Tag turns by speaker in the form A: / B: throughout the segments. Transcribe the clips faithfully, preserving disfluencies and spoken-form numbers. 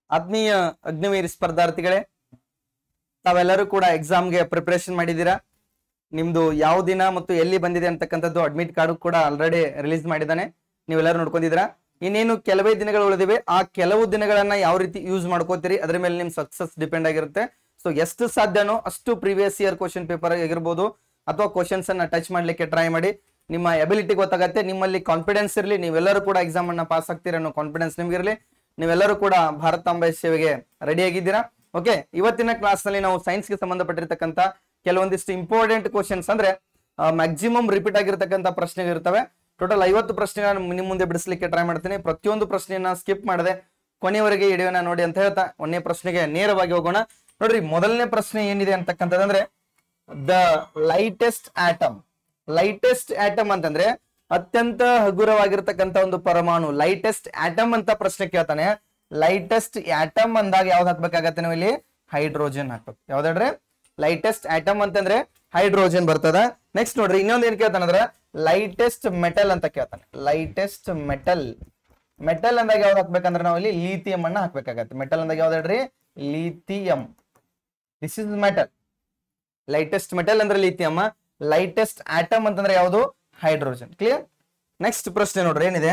A: ಆತ್ಮೀಯ ಅಗ್ನಿವೀರ್ ಸ್ಪರ್ಧಾರ್ಥಿಗಳೇ, ತಾವೆಲ್ಲರೂ ಕೂಡ ಎಕ್ಸಾಮ್ಗೆ ಪ್ರಿಪರೇಷನ್ ಮಾಡಿದ್ದೀರಾ. ನಿಮ್ದು ಯಾವ ದಿನ ಮತ್ತು ಎಲ್ಲಿ ಬಂದಿದೆ ಅಂತಕ್ಕಂಥದ್ದು ಅಡ್ಮಿಟ್ ಕಾರ್ಡ್ ಕೂಡ ಆಲ್ರೆಡಿ ರಿಲೀಸ್ ಮಾಡಿದ್ದಾನೆ, ನೀವೆಲ್ಲರೂ ನೋಡ್ಕೊಂಡಿದ್ದೀರಾ. ಇನ್ನೇನು ಕೆಲವೇ ದಿನಗಳು ಉಳಿದಿವೆ. ಆ ಕೆಲವು ದಿನಗಳನ್ನ ಯಾವ ರೀತಿ ಯೂಸ್ ಮಾಡ್ಕೋತೀರಿ ಅದ್ರ ಮೇಲೆ ನಿಮ್ ಸಕ್ಸಸ್ ಡಿಪೆಂಡ್ ಆಗಿರುತ್ತೆ. ಸೊ ಎಷ್ಟು ಸಾಧ್ಯನೋ ಅಷ್ಟು ಪ್ರೀವಿಯಸ್ ಇಯರ್ ಕ್ವಶನ್ ಪೇಪರ್ ಆಗಿರ್ಬೋದು ಅಥವಾ ಕ್ವಶನ್ಸ್ ಅನ್ನ ಟಚ್ ಮಾಡ್ಲಿಕ್ಕೆ ಟ್ರೈ ಮಾಡಿ. ನಿಮ್ಮ ಎಬಿಲಿಟಿ ಗೊತ್ತಾಗತ್ತೆ, ನಿಮ್ಮಲ್ಲಿ ಕಾನ್ಫಿಡೆನ್ಸ್ ಇರಲಿ, ನೀವೆಲ್ಲರೂ ಕೂಡ ಎಕ್ಸಾಮ್ ಅನ್ನ ಪಾಸ್ ಆಗ್ತೀರಾ ಅನ್ನೋ ಕಾನ್ಫಿಡೆನ್ಸ್ ನಿಮ್ಗಿರಲಿ. ನೀವೆಲ್ಲರೂ ಕೂಡ ಭಾರತಾಂಬೆ ಸೇವೆಗೆ ರೆಡಿ ಆಗಿದ್ದೀರಾ. ಓಕೆ, ಇವತ್ತಿನ ಕ್ಲಾಸ್ ನಲ್ಲಿ ನಾವು ಸೈನ್ಸ್ ಗೆ ಸಂಬಂಧಪಟ್ಟಿರ್ತಕ್ಕಂಥ ಕೆಲವೊಂದಿಷ್ಟು ಇಂಪಾರ್ಟೆಂಟ್ ಕ್ವಶನ್ಸ್ ಅಂದ್ರೆ ಮ್ಯಾಕ್ಸಿಮಮ್ ರಿಪೀಟ್ ಆಗಿರ್ತಕ್ಕಂಥ ಪ್ರಶ್ನೆಗಳು ಇರ್ತವೆ. ಟೋಟಲ್ ಐವತ್ತು ಪ್ರಶ್ನೆಗಳನ್ನ ನಿಮ್ ಮುಂದೆ ಬಿಡಿಸ್ಲಿಕ್ಕೆ ಟ್ರೈ ಮಾಡ್ತೀನಿ. ಪ್ರತಿಯೊಂದು ಪ್ರಶ್ನೆಯನ್ನ ಸ್ಕಿಪ್ ಮಾಡದೆ ಕೊನೆಯವರೆಗೆ ವಿಡಿಯೋನ ನೋಡಿ ಅಂತ ಹೇಳ್ತಾ ಒಂದನೇ ಪ್ರಶ್ನೆಗೆ ನೇರವಾಗಿ ಹೋಗೋಣ. ನೋಡ್ರಿ, ಮೊದಲನೇ ಪ್ರಶ್ನೆ ಏನಿದೆ ಅಂತಕ್ಕಂಥದ್ದಂದ್ರೆ the lightest atom. Lightest atom ಅಂತಂದ್ರೆ ಅತ್ಯಂತ ಹಗುರವಾಗಿರ್ತಕ್ಕಂಥ ಒಂದು ಪರಮಾಣು. ಲೈಟೆಸ್ಟ್ ಆಟಮ್ ಅಂತ ಪ್ರಶ್ನೆ ಕೇಳ್ತಾನೆ. ಲೈಟೆಸ್ಟ್ ಆಟಮ್ ಅಂದಾಗ ಯಾವ್ದು ಹಾಕ್ಬೇಕಾಗತ್ತೆ ನಾವು ಇಲ್ಲಿ? ಹೈಡ್ರೋಜನ್ ಹಾಕ್ಬೇಕು. ಯಾವ್ದಾಡ್ರೆ ಲೈಟೆಸ್ಟ್ ಆಟಮ್ ಅಂತಂದ್ರೆ ಹೈಡ್ರೋಜನ್ ಬರ್ತದ. ನೆಕ್ಸ್ಟ್ ನೋಡ್ರಿ, ಇನ್ನೊಂದ್ ಏನ್ ಕೇಳ್ತಾನಂದ್ರ ಲೈಟೆಸ್ಟ್ ಮೆಟಲ್ ಅಂತ ಕೇಳ್ತಾನೆ. ಲೈಟೆಸ್ಟ್ ಮೆಟಲ್ ಮೆಟಲ್ ಅಂದಾಗ ಯಾವ್ದು ಹಾಕ್ಬೇಕಂದ್ರೆ ನಾವು ಇಲ್ಲಿ ಲಿಥಿಯಂ ಅನ್ನ ಹಾಕ್ಬೇಕಾಗತ್ತೆ. ಮೆಟಲ್ ಅಂದಾಗ ಯಾವ್ದಾಡ್ರಿ? Lithium. This is metal. Lightest metal ಅಂದ್ರೆ ಲಿಥಿಯಂ. ಲೈಟೆಸ್ಟ್ ಆಟಮ್ ಅಂತಂದ್ರೆ ಯಾವುದು? ಹೈಡ್ರೋಜನ್. ಕ್ಲಿಯರ್? ನೆಕ್ಸ್ಟ್ ಪ್ರಶ್ನೆ ನೋಡ್ರಿ ಏನಿದೆ,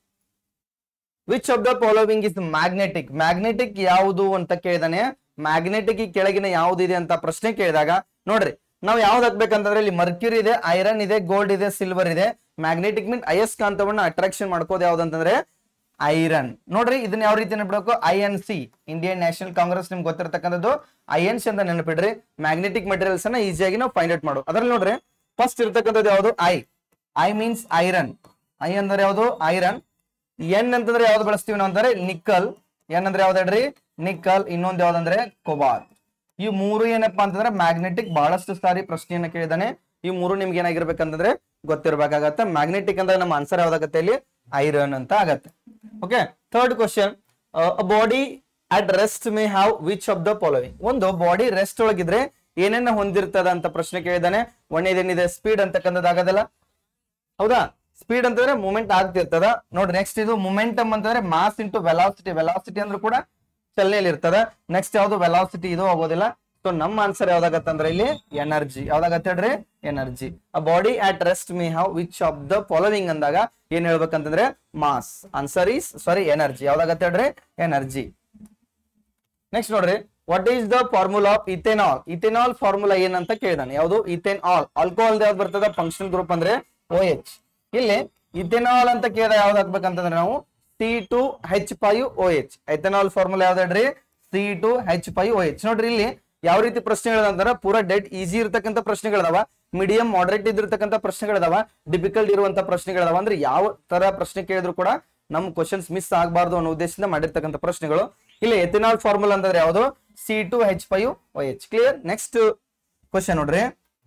A: which of the following is magnetic. Magnetic ಯಾವುದು ಅಂತ ಕೇಳಿದಾನೆ. ಮ್ಯಾಗ್ನೆಟಿಕ್ ಕೆಳಗಿನ ಯಾವ್ದಿದೆ ಅಂತ ಪ್ರಶ್ನೆ ಕೇಳಿದಾಗ ನೋಡ್ರಿ, ನಾವು ಯಾವ್ದು ಹಾಕ್ಬೇಕಂತಂದ್ರೆ ಇಲ್ಲಿ ಮರ್ಕ್ಯೂರಿ ಇದೆ, ಐರನ್ ಇದೆ, ಗೋಲ್ಡ್ ಇದೆ, ಸಿಲ್ವರ್ ಇದೆ. ಮ್ಯಾಗ್ನೆಟಿಕ್ ಮೀನ್ ಅಯಸ್ಕಾಂತವನ್ನ ಅಟ್ರಾಕ್ಷನ್ ಮಾಡ್ಕೋದು ಯಾವ್ದು ಅಂತಂದ್ರೆ ಐರನ್. ನೋಡ್ರಿ, ಇದನ್ನ ಯಾವ ರೀತಿ ನೆನಪಿಡಬೇಕು? I N C, Indian National Congress, ನಿಮ್ಗೆ ಗೊತ್ತಿರತಕ್ಕಂಥದ್ದು ಐ ಎನ್ ಸಿ ಅಂತ ನೆನಪಿಡ್ರಿ. ಮ್ಯಾಗ್ನೆಟಿಕ್ ಮೆಟೀರಿಯಲ್ಸ್ ಅನ್ನ ಈಸಿಯಾಗಿ ನಾವು ಫೈಂಡ್ ಔಟ್ ಮಾಡು. ಅದ್ರಲ್ಲಿ ನೋಡ್ರಿ, ಫಸ್ಟ್ ಇರ್ತಕ್ಕಂಥದ್ದು ಯಾವುದು? I. I means iron. I ಅಂದ್ರೆ ಯಾವುದು? ಐರನ್. ಎನ್ ಅಂತಂದ್ರೆ ಯಾವ್ದು ಬಳಸ್ತೀವಿ ನಾವು ಅಂತಂದ್ರೆ ನಿಕ್ಕಲ್. ಎನ್ ಅಂದ್ರೆ ಯಾವ್ದು ಹೇಳ್ರಿ? ನಿಕ್ಕಲ್. ಇನ್ನೊಂದು ಯಾವ್ದಂದ್ರೆ ಕೊಬಾಲ್ಟ್. ಈ ಮೂರು ಏನಪ್ಪಾ ಅಂತಂದ್ರೆ ಮ್ಯಾಗ್ನೆಟಿಕ್. ಬಹಳಷ್ಟು ಸಾರಿ ಪ್ರಶ್ನೆಯನ್ನ ಕೇಳಿದಾನೆ. ಈ ಮೂರು ನಿಮ್ಗೆ ಏನಾಗಿರ್ಬೇಕಂತಂದ್ರೆ ಗೊತ್ತಿರ್ಬೇಕಾಗತ್ತೆ. ಮ್ಯಾಗ್ನೆಟಿಕ್ ಅಂದ್ರೆ ನಮ್ಮ ಆನ್ಸರ್ ಯಾವ್ದಾಗತ್ತೆ ಇಲ್ಲಿ? ಐರನ್ ಅಂತ ಆಗತ್ತೆ. Okay, third question, body at rest may have which of the following. ಒಂದು ಬಾಡಿ ರೆಸ್ಟ್ ಒಳಗಿದ್ರೆ ಏನೇನ ಹೊಂದಿರ್ತದ ಅಂತ ಪ್ರಶ್ನೆ ಕೇಳಿದಾನೆ. ಒಂದೇದೇನಿದೆ? ಸ್ಪೀಡ್ ಅಂತಕ್ಕಂಥದ್ದಾಗದಲ್ಲ, ಹೌದಾ? ಸ್ಪೀಡ್ ಅಂತಂದ್ರೆ ಮೂವ್ಮೆಂಟ್ ಆಗ್ತಿರ್ತದ. ನೋಡ್ರಿ, ನೆಕ್ಸ್ಟ್ ಇದು ಮೊಮೆಂಟಮ್ ಅಂತಂದ್ರೆ ಮಾಸ್ ಇಂಟು ವೆಲಾಸಿಟಿ. ವೆಲಾಸಿಟಿ ಅಂದ್ರೂ ಕೂಡ ಚಲನೆಯಲ್ಲಿ ಇರ್ತದ. ನೆಕ್ಸ್ಟ್ ಯಾವ್ದು? ವೆಲಾಸಿಟಿ. ಇದು ಆಗೋದಿಲ್ಲ. ಸೊ ನಮ್ಮ ಆನ್ಸರ್ ಯಾವ್ದಾಗತ್ತಂದ್ರೆ ಇಲ್ಲಿ ಎನರ್ಜಿ. ಯಾವ್ದಾಗತ್ತೆ ಹೇಳ್ರಿ? Energy. A body at rest may have which of the following ಅಂದಾಗ ಏನ್ ಹೇಳ್ಬೇಕಂತಂದ್ರೆ mass. Answer is sorry energy. ಯಾವ್ದಾಗತ್ತೆ ಹೇಳ್ರಿ? ಎನರ್ಜಿ. ನೆಕ್ಸ್ಟ್ ನೋಡ್ರಿ, what is the formula of ethanol. Ethanol formula ಏನಂತ ಕೇಳಿದಾನೆ. ಯಾವುದು? ಇಥೆನ್ ಆಲ್. ಆಲ್ಕೋಹಾಲ್ ಯಾವ್ದು ಬರ್ತದ? ಫಂಕ್ಷನಲ್ ಗ್ರೂಪ್ ಅಂದ್ರೆ ಓ ಎಚ್. ಇಲ್ಲಿ ಇಥೆನಾಲ್ ಅಂತ ಕೇಳಿದ ಯಾವ್ದು ಹಾಕ್ಬೇಕಂತಂದ್ರೆ ನಾವು C two H five O H. Ethanol formula ಯಾವ್ದು ಹೇಳ್ರಿ? C two H five O H. ನೋಡ್ರಿ, ಇಲ್ಲಿ ಯಾವ ರೀತಿ ಪ್ರಶ್ನೆಗಳಂದ್ರೆ ಪೂರಾ ಡೆಡ್ ಈಸಿ ಇರ್ತಕ್ಕಂಥ ಪ್ರಶ್ನೆಗಳದಾವ, ಮೀಡಿಯಂ ಮಾಡರೇಟ್ ಇದಿರ್ತಕ್ಕಂಥ ಪ್ರಶ್ನೆಗಳದಾವ, ಡಿಫಿಕಲ್ಟ್ ಇರುವಂತ ಪ್ರಶ್ನೆಗಳದಾವ. ಅಂದ್ರೆ ಯಾವ ತರ ಪ್ರಶ್ನೆ ಕೇಳಿದ್ರು ಕೂಡ ನಮ್ ಕ್ವಶನ್ಸ್ ಮಿಸ್ ಆಗಬಾರ್ದು ಅನ್ನೋ ಉದ್ದೇಶದಿಂದ ಮಾಡಿರ್ತಕ್ಕಂಥ ಪ್ರಶ್ನೆಗಳು. ಇಲ್ಲಿ ಎಥೆನಾಲ್ ಫಾರ್ಮುಲಾ ಅಂದ್ರೆ ಯಾವುದು? C two H five O H. Clear? Next question ನೋಡ್ರಿ,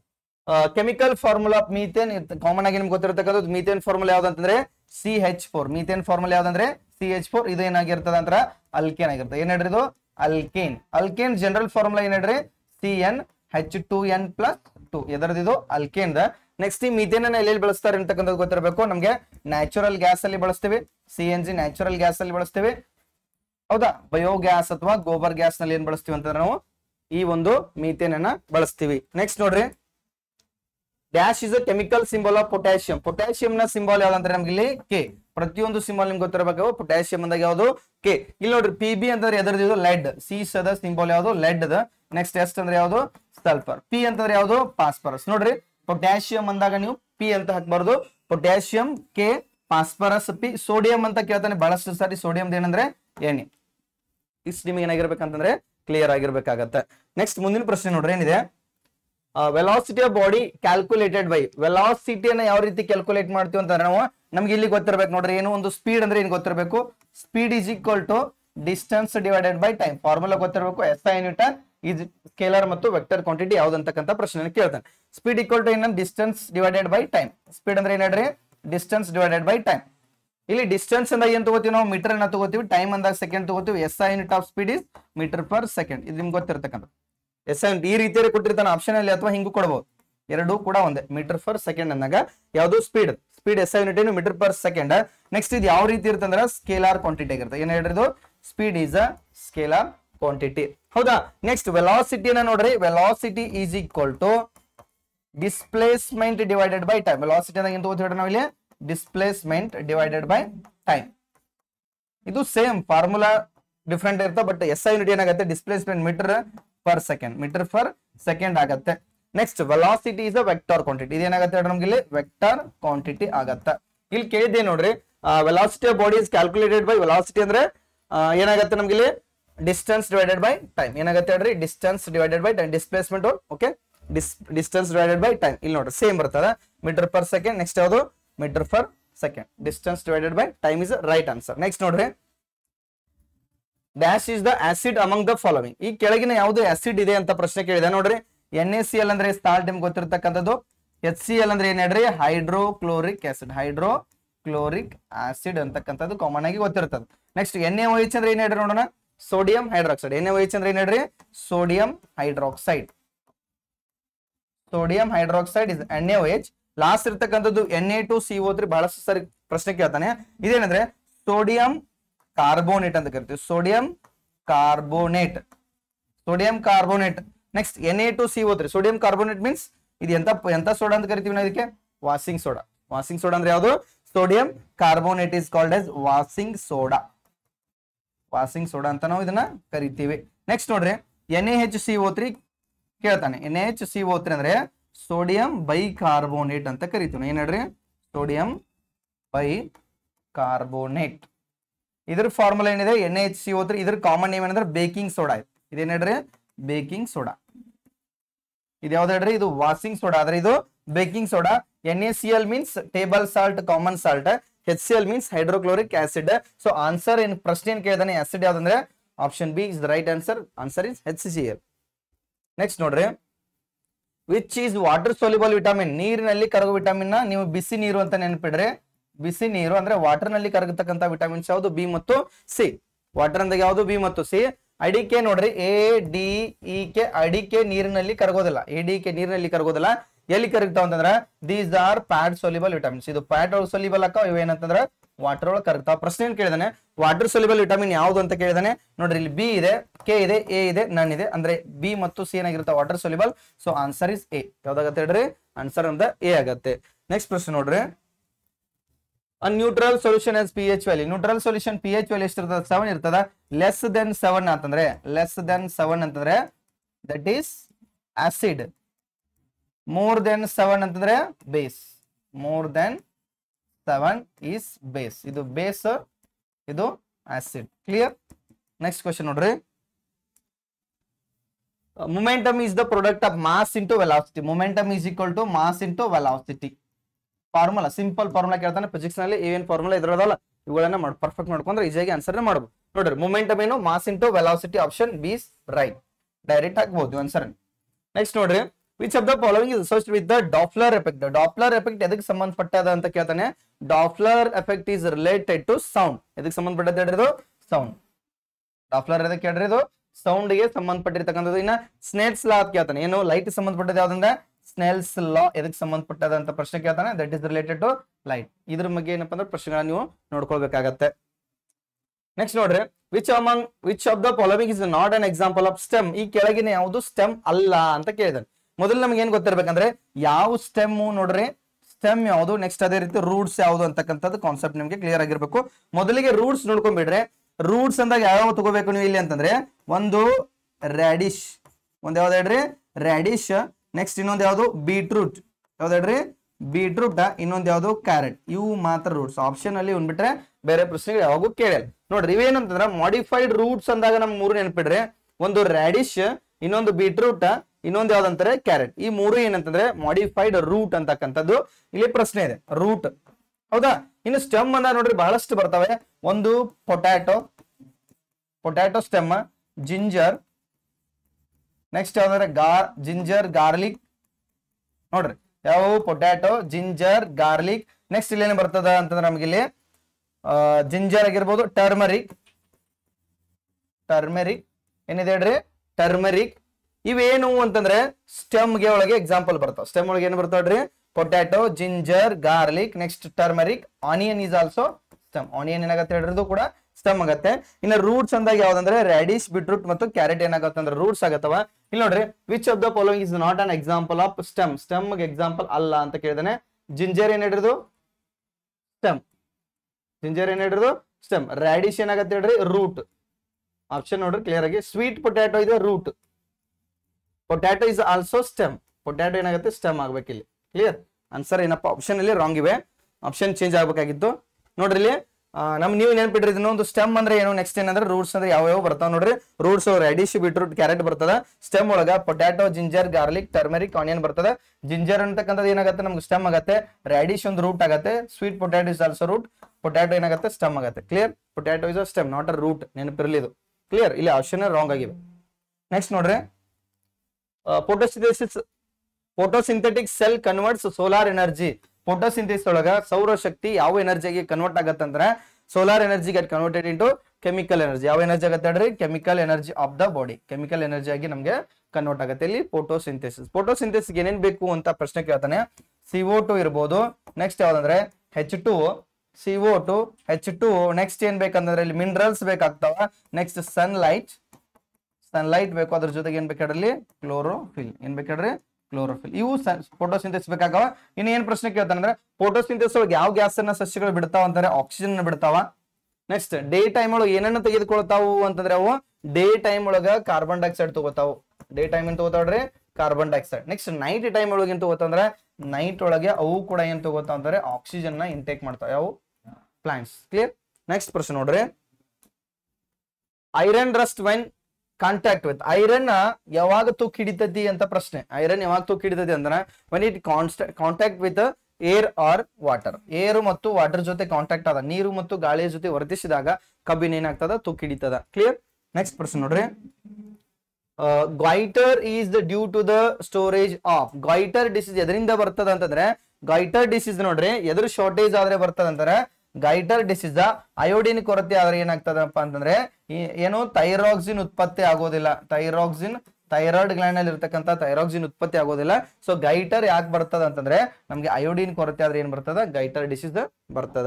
A: chemical formula of methane. Common ಆಗಿ ನಿಮ್ಗೆ ಗೊತ್ತಿರತಕ್ಕಂಥದ್ದು ಮೀಥೇನ್ ಫಾರ್ಮುಲಾ ಯಾವ್ದಂತಂದ್ರೆ C H four. Methane formula ಯಾವ್ದಂದ್ರೆ ಸಿ ಹೆಚ್ ಫೋರ್. ಇದು ಏನಾಗಿರ್ತದ ಅಂದ್ರ ಅಲ್ಕೇನ್ ಆಗಿರ್ತದೆ. ಏನ್ ಹೇಳ್ರಿ? ಇದು ಅಲ್ಕೇನ್. ಅಲ್ಕೇನ್ ಜನರಲ್ ಫಾರ್ಮುಲಾ ಏನ್ ಹೇಳ್ರಿ? C N H two N plus two. ಎದರದಿದು? ಅಲ್ಕೇನ್. ನೆಕ್ಸ್ಟ್ ಈ ಮೀಥೇನ್ ಅನ್ನ ಎಲ್ಲಿ ಬಳಸ್ತಾರೆ ಅಂತಕ್ಕಂಥದ್ದು ಗೊತ್ತಿರಬೇಕು ನಮ್ಗೆ. ನ್ಯಾಚುರಲ್ ಗ್ಯಾಸ್ ಅಲ್ಲಿ ಬಳಸ್ತೀವಿ. C N G natural gas ಅಲ್ಲಿ ಬಳಸ್ತೀವಿ, ಹೌದಾ? ಬಯೋಗ್ಯಾಸ್ ಅಥವಾ ಗೋಬರ್ ಗ್ಯಾಸ್ ನಲ್ಲಿ ಏನ್ ಬಳಸ್ತೀವಿ ಅಂತಂದ್ರೆ ನಾವು ಈ ಒಂದು ಮೀಥೇನ್ ಅನ್ನ ಬಳಸ್ತೀವಿ. ನೆಕ್ಸ್ಟ್ ನೋಡ್ರಿ, dash is a chemical symbol of potassium. Potassium ನ ಸಿಂಬಲ್ ಯಾವ್ದಂದ್ರೆ ನಮ್ಗೆ ಇಲ್ಲಿ ಕೆ. ಪ್ರತಿಯೊಂದು ಸಿಂಬಲ್ ನಿಮ್ಗೆ ಗೊತ್ತಿರಬೇಕು. ಪೊಟ್ಯಾಷಿಯಂ ಅಂದಾಗ ಯಾವುದು? ಕೆ. ಇಲ್ಲಿ ನೋಡ್ರಿ, ಪಿ ಬಿ ಅಂತಂದ್ರೆ ಎದರದ್ದು? ಲೆಡ್. ಸಿ ಸದ ಸಿಂಬಲ್ ಯಾವುದು? ಲೆಡ್ ಅದ. ನೆಕ್ಸ್ಟ್ ಎಸ್ ಅಂದ್ರೆ ಯಾವುದು? ಸಲ್ಫರ್. ಪಿ ಅಂತಂದ್ರೆ ಯಾವುದು? ಫಾಸ್ಫರಸ್. ನೋಡ್ರಿ, ಪೊಟ್ಯಾಷಿಯಂ ಅಂದಾಗ ನೀವು ಪಿ ಅಂತ ಹಾಕ್ಬಾರ್ದು. Potassium K, phosphorus P. Sodium ಅಂತ ಕೇಳ್ತಾನೆ ಬಹಳಷ್ಟು ಸಾರಿ. ಸೋಡಿಯಂ ಏನಂದ್ರೆ ಎಣ್ಣೆ. ಇಷ್ಟು ನಿಮಗೆ ಏನಾಗಿರ್ಬೇಕಂತಂದ್ರೆ ಕ್ಲಿಯರ್ ಆಗಿರ್ಬೇಕಾಗತ್ತೆ. ನೆಕ್ಸ್ಟ್ ಮುಂದಿನ ಪ್ರಶ್ನೆ ನೋಡ್ರಿ ಏನಿದೆ, velocity of body calculated by. ವೆಲಾಸಿಟಿಯನ್ನ ಯಾವ ರೀತಿ ಕ್ಯಾಲ್ಕುಲೇಟ್ ಮಾಡ್ತೀವಿ ಅಂತಂದ್ರೆ ನಾವು ನಮ್ಗೆ ಇಲ್ಲಿ ಗೊತ್ತಿರ್ಬೇಕು ನೋಡ್ರಿ. ಏನು ಒಂದು ಸ್ಪೀಡ್ ಅಂದ್ರೆ ಏನ್ ಗೊತ್ತಿರಬೇಕು? Speed is equal to distance divided by time. Formula ಗೊತ್ತಿರಬೇಕು. S I newton is scalar ಮತ್ತು ವೆಕ್ಟರ್ ಕ್ವಾಂಟಿಟಿ ಯಾವ್ದಂತಕ್ಕಂಥ ಪ್ರಶ್ನೆ ಕೇಳ್ತಾನೆ. ಸ್ಪೀಡ್ ಈಕ್ವಲ್ ಟು ಏನ? Distance divided by time. Speed ಅಂದ್ರೆ ಏನ್ ಹೇಳ್ರಿ? Distance divided by time. ಇಲ್ಲಿ ಡಿಸ್ಟೆನ್ಸ್ ಅಂದಾಗ ಏನ್ ತಗೋತೀವಿ ನಾವು? ಮೀಟರ್ ಅನ್ನ ತಗೋತೀವಿ. ಟೈಮ್ ಅಂದಾಗ ಸೆಕೆಂಡ್ ತಗೋತೀವಿ. S I unit of speed is metre per second. ಇದು ನಿಮ್ಗೆ ಗೊತ್ತಿರತಕ್ಕಂಥ ಎಸ್ ಐ ಈ ರೀತಿಯಲ್ಲಿ ಕೊಟ್ಟಿರ್ತಾನೆ ಆಪ್ಷನ್ ಅಲ್ಲಿ, ಅಥವಾ ಹಿಂಗೂ ಕೊಡಬಹುದು. ಎರಡೂ ಕೂಡ ಒಂದೇ. ಮೀಟರ್ ಪರ್ ಸೆಕೆಂಡ್ ಅಂದಾಗ ಯಾವುದು? Speed. Speed S I unit ಏನು? Metre per second. ನೆಕ್ಸ್ಟ್ ಇದು ಯಾವ ರೀತಿ ಇರ್ತಂದ್ರೆ ಸ್ಕೇಲಾರ್ ಕ್ವಾಂಟಿಟಿ ಆಗಿರುತ್ತೆ. ಏನ್ ಹೇಳಿದ್ರು? Speed is a scalar quantity. ಹೌದಾ. ನೆಕ್ಸ್ಟ್ ವೆಲಾಸಿಟಿನ ನೋಡ್ರಿ, velocity is equal to displacement divided by time. Velocity ಅಂದಾಗ ಎಂತ ಓದ್ತೀವಿ ನಾವು ಇಲ್ಲಿ, ಡಿಸ್ಪ್ಲೇಸ್ಮೆಂಟ್ ಡಿವೈಡೆಡ್ ಬೈ ಟೈಮ್. ಇದು ಸೇಮ್ ಫಾರ್ಮುಲಾ ಡಿಫ್ರೆಂಟ್ ಇರುತ್ತೆ, ಬಟ್ ಎಸ್ ಐ ಯೂನಿಟ್ ಏನಾಗುತ್ತೆ, displacement metre per second, metre per second ಆಗುತ್ತೆ. Next velocity is a vector quantity. ಇದೇನಾಗುತ್ತೆ ನಮ್ಗೆ ಇಲ್ಲಿ ವೆಕ್ಟರ್ ಕ್ವಾಂಟಿಟಿ ಆಗತ್ತೆ. ಇಲ್ಲಿ ಕೇಳಿದ್ದೆ ನೋಡ್ರಿ, velocity of body is calculated by, velocity ಅಂದ್ರೆ ಏನಾಗುತ್ತೆ ನಮ್ಗೆ ಇಲ್ಲಿ ಡಿಸ್ಟೆನ್ಸ್ ಡಿವೈಡೆಡ್ ಬೈ ಟೈಮ್. ಏನಾಗುತ್ತೆ ಹೇಳ್ರಿ, distance divided by time, displacement okay, distance divided by time. ಇಲ್ಲಿ ನೋಡ್ರಿ ಸೇಮ್ ಬರ್ತದೆ, ಮೀಟರ್ ಪರ್ ಸೆಕೆಂಡ್. ನೆಕ್ಸ್ಟ್ ಯಾವುದು, metre per second. Distance divided by time is right answer. Next ನೋಡ್ರಿ, dash is the acid among the following. ಈ ಕೆಳಗಿನ ಯಾವುದು acid ಇದೆ ಅಂತ ಪ್ರಶ್ನೆ ಕೇಳಿದೆ ನೋಡ್ರಿ. ಎನ್ ಎ ಸಿ ಎಲ್ ಅಂದ್ರೆ ಸಾಲ್ಟ್ ನಿಮ್ಗೆ ಗೊತ್ತಿರತಕ್ಕಂಥದ್ದು. ಎಚ್ ಸಿ ಎಲ್ ಅಂದ್ರೆ ಏನ್ ಹೇಳ್ರಿ, ಹೈಡ್ರೋಕ್ಲೋರಿಕ್ ಆಸಿಡ್, ಹೈಡ್ರೋಕ್ಲೋರಿಕ್ ಆಸಿಡ್ ಅಂತಕ್ಕಂಥದ್ದು ಕಾಮನ್ ಆಗಿ ಗೊತ್ತಿರ್ತದೆ. Next N A O H ಅಂದ್ರೆ ಏನ್ ಹೇಳ್ರಿ ನೋಡೋಣ, sodium hydroxide. N A O H ಅಂದ್ರೆ ಏನ್ ಹೇಳ್ರಿ, sodium hydroxide. Sodium hydroxide is N A O H. Last ಇರ್ತಕ್ಕಂಥದ್ದು N A two C O three. ಬಹಳಷ್ಟು ಸರಿ ಪ್ರಶ್ನೆ ಕೇಳ್ತಾನೆ. ಇದೇನಂದ್ರೆ ಸೋಡಿಯಂ ಕಾರ್ಬೋನೇಟ್ ಅಂತ ಕರಿತೀವಿ, sodium carbonate, sodium carbonate. Next N A two C O three, sodium carbonate means ಇದು ಎಂತ ಎಂತ ಸೋಡಾ ಅಂತ ಕರಿತೀವಿ ನಾವು ಇದಕ್ಕೆ, ವಾಷಿಂಗ್ ಸೋಡಾ. ವಾಷಿಂಗ್ ಸೋಡಾ ಅಂದ್ರೆ ಯಾವುದು, sodium carbonate is called as washing soda. Washing soda ಅಂತ ನಾವು ಇದನ್ನ ಕರಿತೀವಿ. ನೆಕ್ಸ್ಟ್ ನೋಡ್ರಿ, N A H C O three ಕೇಳ್ತಾನೆ. N A H C O three ಅಂದ್ರೆ ಸೋಡಿಯಂ ಬೈ ಕಾರ್ಬೋನೇಟ್ ಅಂತ ಕರಿತೀವಿ. ಏನ್ ಹೇಳ್ರಿ, ಸೋಡಿಯಂ ಬೈ ಕಾರ್ಬೋನೇಟ್. ಇದ್ರ ಫಾರ್ಮುಲಾ ಏನಿದೆ, N H C O three. ಇದ್ರ ಕಾಮನ್ ನೇಮ್ ಏನಂದ್ರೆ ಬೇಕಿಂಗ್ ಸೋಡಾ. ಇದೇನ್ ಹೇಳ್ರಿ, ಬೇಕಿಂಗ್ ಸೋಡಾ. ಇದು ಯಾವ್ದು ಹೇಳ್ರಿ, ಇದು ವಾಷಿಂಗ್ ಸೋಡಾ, ಆದ್ರೆ ಇದು baking soda. N A C L means table salt, common salt. H C L means hydrochloric acid. So answer ಏನ್ ಪ್ರಶ್ನೆ ಏನ್ ಕೇಳಿದಾನೆ, ಆಸಿಡ್ ಯಾವ್ದಂದ್ರೆ option B is the right answer. Answer is H C L. Next ನೋಡ್ರಿ, which is water soluble vitamin. ನೀರಿನಲ್ಲಿ ಕರಗುವ vitamin ನ ನೀವು ಬಿಸಿ ನೀರು ಅಂತ ನೆನಪಿಡ್ರಿ. ಬಿಸಿ ನೀರು ಅಂದ್ರೆ ವಾಟರ್ ನಲ್ಲಿ ಕರಗತಕ್ಕಂತ ವಿಟಮಿನ್ಸ್ ಯಾವುದು, ಬಿ ಮತ್ತು ಸಿ. ವಾಟರ್ ಅಂದಾಗ ಯಾವುದು, ಬಿ ಮತ್ತು ಸಿ. ಅಡಿಕೆ ನೋಡ್ರಿ, ಎ ಡಿ ಇ ಕೆ, ಅಡಿಕೆ ನೀರಿನಲ್ಲಿ ಕರಗೋದಿಲ್ಲ. ಎ ಡಿ ಕೆ ನೀರಿನಲ್ಲಿ ಕರಗೋದಿಲ್ಲ. ಎಲ್ಲಿ ಕರಗ್ತಾವ ಅಂತಂದ್ರ these are fat soluble vitamins. ಇದು ಪ್ಯಾಡ್ ಒಳಗೆ ಸೋಲ್ಯುಬಲ್ ಅಕ್ಕ, ಇವೇನಂತಂದ್ರ ವಾಟರ್ ಒಳಗೆ ಕರಗ್ತಾವ. ಪ್ರಶ್ನೆ ಏನ್ ಕೇಳಿದಾನೆ, ವಾಟರ್ ಸೋಲ್ಯುಬಲ್ ವಿಟಮಿನ್ ಯಾವುದು ಅಂತ ಕೇಳಿದಾನೆ. ನೋಡ್ರಿ, ಇಲ್ಲಿ ಬಿ ಇದೆ, ಕೆ ಇದೆ, ಎ ಇದೆ, ನನ್ ಇದೆ. ಅಂದ್ರೆ ಬಿ ಮತ್ತು ಸಿ ಏನಾಗಿರ್ತಾವ, water soluble. So answer is A. ಯಾವ್ದಾಗತ್ತೆ ಹೇಳ್ರಿ, ಆನ್ಸರ್ ಅಂತ ಎ ಆಗತ್ತೆ. ನೆಕ್ಸ್ಟ್ ಪ್ರಶ್ನೆ ನೋಡ್ರಿ, a neutral solution has pH value. neutral solution pH value ಎಷ್ಟು ಇರ್ತದ, seven ಇರ್ತದ. less than seven ಅಂತಂದ್ರೆ, less than seven ಅಂತಂದ್ರೆ that is acid. more than seven ಅಂತಂದ್ರೆ base. more than seven is base. ಇದು base, ಇದು acid. clear? next question ನೋಡ್ರಿ, uh, momentum is the product of mass into velocity. momentum is equal to mass into velocity. Formula, simple formula ಕೇಳ್ತಾನೆ physics ನಲ್ಲಿ. ಏನ್ formula ಇದ್ರದಲ್ಲ ಇವುಗಳನ್ನ ಮಾಡಿ perfect ಮಾಡ್ಕೊಂಡ್ರೆ ಈಸಿಯಾಗಿ ಆನ್ಸರ್ ಮಾಡಬಹುದು. ನೋಡ್ರಿ, ಮೊಮೆಂಟಮ್ ಏನು, mass into velocity. Option B is right. Direct ಆಗ್ಬಹುದು ಆನ್ಸರ್. ನೆಕ್ಸ್ಟ್ ನೋಡ್ರಿ, which of the following is associated with the Doppler effect. Doppler effect ಎದಕ್ಕೆ ಸಂಬಂಧಪಟ್ಟದ ಅಂತ ಕೇಳ್ತಾನೆ. Doppler effect is related to sound. ಎದಕ್ಕೆ ಸಂಬಂಧಪಟ್ಟದ ಹೇಳ್ರಿ, ಇದು ಸೌಂಡ್. ಡಾಪ್ಲರ್ ಎದಕ್ಕೆ ಹೇಳ್ರಿ, ಇದು ಸೌಂಡ್ ಗೆ ಸಂಬಂಧಪಟ್ಟಿರ್ತಕ್ಕಂಥದ್ದು. ಇನ್ನ ಸ್ನೇಲ್ಸ್ ಲಾ ಅಂತ ಕೇಳ್ತಾನೆ. ಏನು, ಲೈಟ್ ಸಂಬಂಧಪಟ್ಟದ ಯಾವ್ದಂದ್ರೆ ಸ್ನೆಲ್ಸ್ ಲಾ. ಎದಕ್ಕೆ ಸಂಬಂಧಪಟ್ಟದ ಅಂತ ಪ್ರಶ್ನೆ ಕೇಳ್ತಾನೆ. That is related to light. ಇದ್ರ ಬಗ್ಗೆ ಏನಪ್ಪಾ ಅಂದ್ರೆ ಪ್ರಶ್ನೆಗಳನ್ನ ನೀವು ನೋಡ್ಕೊಳ್ಬೇಕಾಗತ್ತೆ. ನೆಕ್ಸ್ಟ್ ನೋಡ್ರಿ, which among which of the following is not an example of stem. ಈ ಕೆಳಗಿನ ಯಾವುದು ಸ್ಟೆಮ್ ಅಲ್ಲ ಅಂತ ಕೇಳಿದಾನೆ. ಮೊದಲು ನಮ್ಗೆ ಏನ್ ಗೊತ್ತಿರ್ಬೇಕಂದ್ರೆ ಯಾವ ಸ್ಟೆಮ್ ನೋಡ್ರಿ, ಸ್ಟೆಮ್ ಯಾವುದು, ನೆಕ್ಸ್ಟ್ ಅದೇ ರೀತಿ ರೂಟ್ಸ್ ಯಾವುದು ಅಂತಕ್ಕಂಥದ್ದು ಕಾನ್ಸೆಪ್ಟ್ ನಿಮ್ಗೆ ಕ್ಲಿಯರ್ ಆಗಿರ್ಬೇಕು. ಮೊದಲಿಗೆ ರೂಟ್ಸ್ ನೋಡ್ಕೊಂಡ್ಬಿಡ್ರೆ, ರೂಟ್ಸ್ ಅಂದಾಗ ಯಾವ ತಗೋಬೇಕು ನೀವು ಇಲ್ಲಿ ಅಂತಂದ್ರೆ, ಒಂದು ರ್ಯಾಡಿಶ್, ಒಂದ್ ಯಾವ್ದು ಹೇಳ್ರಿ ರ್ಯಾಡಿಶ್. ನೆಕ್ಸ್ಟ್ ಇನ್ನೊಂದು ಯಾವ್ದು ಬೀಟ್ರೂಟ್, ಯಾವ್ದು ಹೇಳ್ರಿ ಬೀಟ್ರೂಟ್. ಇನ್ನೊಂದು ಯಾವ್ದು ಕ್ಯಾರೆಟ್. ಇವು ಮಾತ್ರ ರೂಟ್ಸ್. ಆಪ್ಷನ್ ಅಲ್ಲಿ ಉಂಡ್ಬಿಟ್ರೆ ಬೇರೆ ಪ್ರಶ್ನೆಗಳು ಯಾವಾಗೂ ಕೇಳಲ್ಲ. ನೋಡ್ರಿ, ಇವೇನಂತಂದ್ರ ಮಾಡಿಫೈಡ್ ರೂಟ್ಸ್ ಅಂದಾಗ ನಮ್ ಮೂರು ನೆನ್ಪಿಡ್ರಿ, ಒಂದು ರ್ಯಾಡಿಶ್, ಇನ್ನೊಂದು ಬೀಟ್ರೂಟ್, ಇನ್ನೊಂದು ಯಾವ್ದಂತಾರೆ ಕ್ಯಾರೆಟ್. ಈ ಮೂರು ಏನಂತಂದ್ರೆ ಮಾಡಿಫೈಡ್ ರೂಟ್ ಅಂತಕ್ಕಂಥದ್ದು ಇಲ್ಲಿ ಪ್ರಶ್ನೆ ಇದೆ, ರೂಟ್. ಹೌದಾ. ಇನ್ನು ಸ್ಟೆಮ್ ಅಂದ ನೋಡ್ರಿ ಬಹಳಷ್ಟು ಬರ್ತವೆ. ಒಂದು potato, potato stem, ginger. Next ಯಾವ್ದಂದ್ರೆ ಗಾರ್ ಜಿಂಜರ್ ಗಾರ್ಲಿಕ್. ನೋಡ್ರಿ ಯಾವ ಪೊಟ್ಯಾಟೊ, ಜಿಂಜರ್, ಗಾರ್ಲಿಕ್. ನೆಕ್ಸ್ಟ್ ಇಲ್ಲಿ ಏನ್ ಬರ್ತದ ಅಂತಂದ್ರೆ ನಮ್ಗೆ ಇಲ್ಲಿ ಜಿಂಜರ್ ಆಗಿರ್ಬೋದು, ಟರ್ಮರಿಕ್, ಟರ್ಮೆರಿಕ್ ಏನಿದೆ ಹೇಳ್ರಿ ಟರ್ಮರಿಕ್. ಇವೇನು ಅಂತಂದ್ರೆ ಸ್ಟೆಮ್ ಗೆ ಒಳಗೆ ಎಕ್ಸಾಂಪಲ್ ಬರ್ತಾವ. ಸ್ಟೆಮ್ ಒಳಗೆ ಏನು ಬರ್ತಾವ್ರಿ, potato, ginger, garlic, next turmeric. Onion is also stem. Onion ಏನಾಗತ್ತೆ ಹೇಳಿರೋದು ಕೂಡ ಸ್ಟೆಮ್ ಆಗತ್ತೆ. ಇನ್ನು ರೂಟ್ಸ್ ಅಂದಾಗ ಯಾವ್ದಂದ್ರೆ ರ್ಯಾಡಿಶ್, ಬೀಟ್ರೂಟ್ ಮತ್ತು ಕ್ಯಾರೆಟ್ ಏನಾಗತ್ತೆ ಅಂದ್ರೆ ರೂಟ್ಸ್ ಆಗತ್ತವ. ಇಲ್ಲಿ ನೋಡ್ರಿ, which of the following is not an example of stem. Stem example ಅಲ್ಲ ಅಂತ ಕೇಳಿದಾನೆ. ಜಿಂಜರ್ ಏನ್ ಹಿಡಿದು ಸ್ಟೆಮ್, ಜಿಂಜರ್ ಏನ್ ಹಿಡಿದು ಸ್ಟೆಮ್. ರ್ಯಾಡಿಶ್ ಏನಾಗತ್ತೆ ಹೇಳ್ರಿ ರೂಟ್. ಆಪ್ಷನ್ ನೋಡ್ರಿ ಕ್ಲಿಯರ್ ಆಗಿ. ಸ್ವೀಟ್ ಪೊಟ್ಯಾಟೊ ಇದೆ root. Potato is also stem. Potato ಏನಾಗುತ್ತೆ ಸ್ಟೆಮ್ ಆಗ್ಬೇಕು ಇಲ್ಲಿ. ಕ್ಲಿಯರ್ ಆನ್ಸರ್ ಏನಪ್ಪಾ ಆಪ್ಷನ್ ಅಲ್ಲಿ ರಾಂಗ್ ಇವೆ. ಆಪ್ಷನ್ ಚೇಂಜ್ ಆಗ್ಬೇಕಾಗಿತ್ತು. ನೋಡ್ರಿ ಇಲ್ಲಿ ನಮ್ ನೀವು ನೆನ್ಪಿಟ್ರಿ ಇನ್ನೊಂದು ಸ್ಟೆಮ್ ಅಂದ್ರೆ ಏನು, ನೆಕ್ಸ್ಟ್ ಏನಂದ್ರೆ ರೂಟ್ಸ್ ಅಂದ್ರೆ ಯಾವ ಯಾವ ಬರ್ತಾವ ನೋಡ್ರಿ. ರೂಟ್ಸ್ ರೆಡಿಶ್, ಬೀಟ್ರೂಟ್, ಕ್ಯಾರೆಟ್ ಬರ್ತದ. ಸ್ಟೆಮ್ ಒಳಗ potato, ginger, garlic, turmeric, onion ಬರ್ತದ. ಜಿಂಜರ್ ಅಂತಕ್ಕಂಥದ್ದು ಏನಾಗುತ್ತೆ ನಮ್ಗೆ ಸ್ಟೆಮ್ ಆಗತ್ತೆ. ರ್ಯಾಡಿಶ್ ಒಂದು ರೂಟ್ ಆಗತ್ತೆ. Sweet potato is also root. Potato ಏನಾಗುತ್ತೆ ಸ್ಟೆಮ್ ಆಗತ್ತೆ. Clear, potato is a stem not a root. ನೆನಪಿರ್ಲಿ ಇದು. ಕ್ಲಿಯರ್, ಇಲ್ಲಿ ಆಪ್ಷನ್ ರಾಂಗ್ ಆಗಿವೆ. ನೆಕ್ಸ್ಟ್ ನೋಡ್ರಿ, photosynthesis photosynthetic cell converts solar energy. Photosynthesis ಒಳಗ ಸೌರಶಕ್ತಿ ಯಾವ ಎನರ್ಜಿಗೆ ಕನ್ವರ್ಟ್ ಆಗತ್ತಂದ್ರೆ solar energy get converted into chemical energy. ಯಾವ ಎನರ್ಜಿ ಆಗತ್ತೆ ಹೇಳ್ರಿ, chemical energy of the body. Chemical energy ಆಗಿ ನಮ್ಗೆ ಕನ್ವರ್ಟ್ ಆಗುತ್ತೆ ಇಲ್ಲಿ ಫೋಟೋಸಿಂಥೆಸಿಸ್. ಫೋಟೋಸಿಂಥೆಸಿಸ್ ಏನೇನ್ ಬೇಕು ಅಂತ ಪ್ರಶ್ನೆ ಕೇಳ್ತಾನೆ. ಸಿಒ ಟು ಇರ್ಬೋದು. ನೆಕ್ಸ್ಟ್ ಯಾವ್ದಂದ್ರೆ H two, C O two, H two. Next ಏನ್ ಬೇಕಂದ್ರೆ ಇಲ್ಲಿ ಮಿನರಲ್ಸ್ ಬೇಕಾಗ್ತಾವ. ನೆಕ್ಸ್ಟ್ ಸನ್ಲೈಟ್, ಸನ್ಲೈಟ್ ಬೇಕು. ಅದ್ರ ಜೊತೆಗೆ ಏನ್ ಬೇಕಾಡ್ರಿ ಕ್ಲೋರೋಫಿಲ್. ಏನ್ ಬೇಕಾಡ್ರಿ ಕ್ಲೋರೋಫಿಲ್. ಇವು ಫೋಟೋಸಿಂಥೆಸಿಸ್ ಬೇಕಾಗವ. ಇನ್ನು ಏನ್ ಪ್ರಶ್ನೆ ಕೇಳ್ತಾನಂದ್ರೆ ಫೋಟೋಸಿಂಥೆಸಿಸ್ ಒಳಗೆ ಯಾವ ಗ್ಯಾಸ್ ಅನ್ನ ಸಸ್ಯಗಳು ಬಿಡ್ತಾವ ಅಂತಾರೆ ಆಕ್ಸಿಜನ್ ಬಿಡ್ತಾವ. ನೆಕ್ಸ್ಟ್ ಡೇ ಟೈಮ್ ಒಳಗೆ ಏನನ್ನ ತೆಗೆದುಕೊಳ್ತಾವು ಅಂತಂದ್ರೆ ಅವು ಡೇ ಟೈಮ್ ಒಳಗ ಕಾರ್ಬನ್ ಡೈಆಕ್ಸೈಡ್ ತಗೋತಾವು. ಡೇ ಟೈಮ್ ಏನ್ ತಗೋತಾವ್ರಿ carbon dioxide. Next night time ಒಳಗೆ ಏನ್ ತಗೋತಂದ್ರೆ ನೈಟ್ ಒಳಗೆ ಅವು ಕೂಡ ಏನ್ ತಗೋತಾವ ಅಂದ್ರೆ ಆಕ್ಸಿಜನ್ ನ ಇಂಟೇಕ್ ಮಾಡ್ತಾವ ಯಾವ ಪ್ಲಾಂಟ್ಸ್. ಕ್ಲಿಯರ್. ನೆಕ್ಸ್ಟ್ ಪ್ರಶ್ನೆ ನೋಡ್ರಿ, iron rust when contact with. Iron ಯಾವಾಗ ತುಕ್ ಹಿಡಿತತಿ ಅಂತ ಪ್ರಶ್ನೆ. ಐರನ್ ಯಾವಾಗ ತುಕ್ ಹಿಡಿತತಿ ಅಂದ್ರೆ when it contact with air or water. Air ಮತ್ತು ವಾಟರ್ ಜೊತೆ ಕಾಂಟ್ಯಾಕ್ಟ್ ಆದ, ನೀರು ಮತ್ತು ಗಾಳಿಯ ಜೊತೆ ವರ್ತಿಸಿದಾಗ ಕಬ್ಬಿನ ಏನಾಗ್ತದ ತುಕ್ ಹಿಡಿತದ. ಕ್ಲಿಯರ್. ನೆಕ್ಸ್ಟ್ ಪ್ರಶ್ನೆ ನೋಡ್ರಿ, goitre is the due to the storage of. Goitre disease ಎದರಿಂದ ಬರ್ತದ ಅಂತಂದ್ರೆ ಗಾಯ್ಟರ್ ಡಿಸೀಸ್ ನೋಡ್ರಿ ಎದ್ರ ಶಾರ್ಟೇಜ್ ಆದ್ರೆ ಬರ್ತದ ಅಂತಾರೆ ಗೈಟರ್ ಡಿಸೀಸ್. ಅಯೋಡಿನ್ ಕೊರತೆ ಆದ್ರೆ ಏನಾಗ್ತದಪ್ಪ ಅಂತಂದ್ರೆ ಏನು ಥೈರಾಕ್ಸಿನ್ ಉತ್ಪತ್ತಿ ಆಗೋದಿಲ್ಲ. ಥೈರಾಕ್ಸಿನ್ ಥೈರಾಯ್ಡ್ ಗ್ಲ್ಯಾಂಡ್ ಅಲ್ಲಿ ಇರ್ತಕ್ಕಂಥ ಥೈರಾಕ್ಸಿನ್ ಉತ್ಪತ್ತಿ ಆಗೋದಿಲ್ಲ. ಸೊ ಗೈಟರ್ ಯಾಕೆ ಬರ್ತದ ಅಂತಂದ್ರೆ ನಮ್ಗೆ ಅಯೋಡಿನ್ ಕೊರತೆ ಆದ್ರೆ ಏನ್ ಬರ್ತದ ಗೈಟರ್ ಡಿಸೀಸ್ ಬರ್ತದ.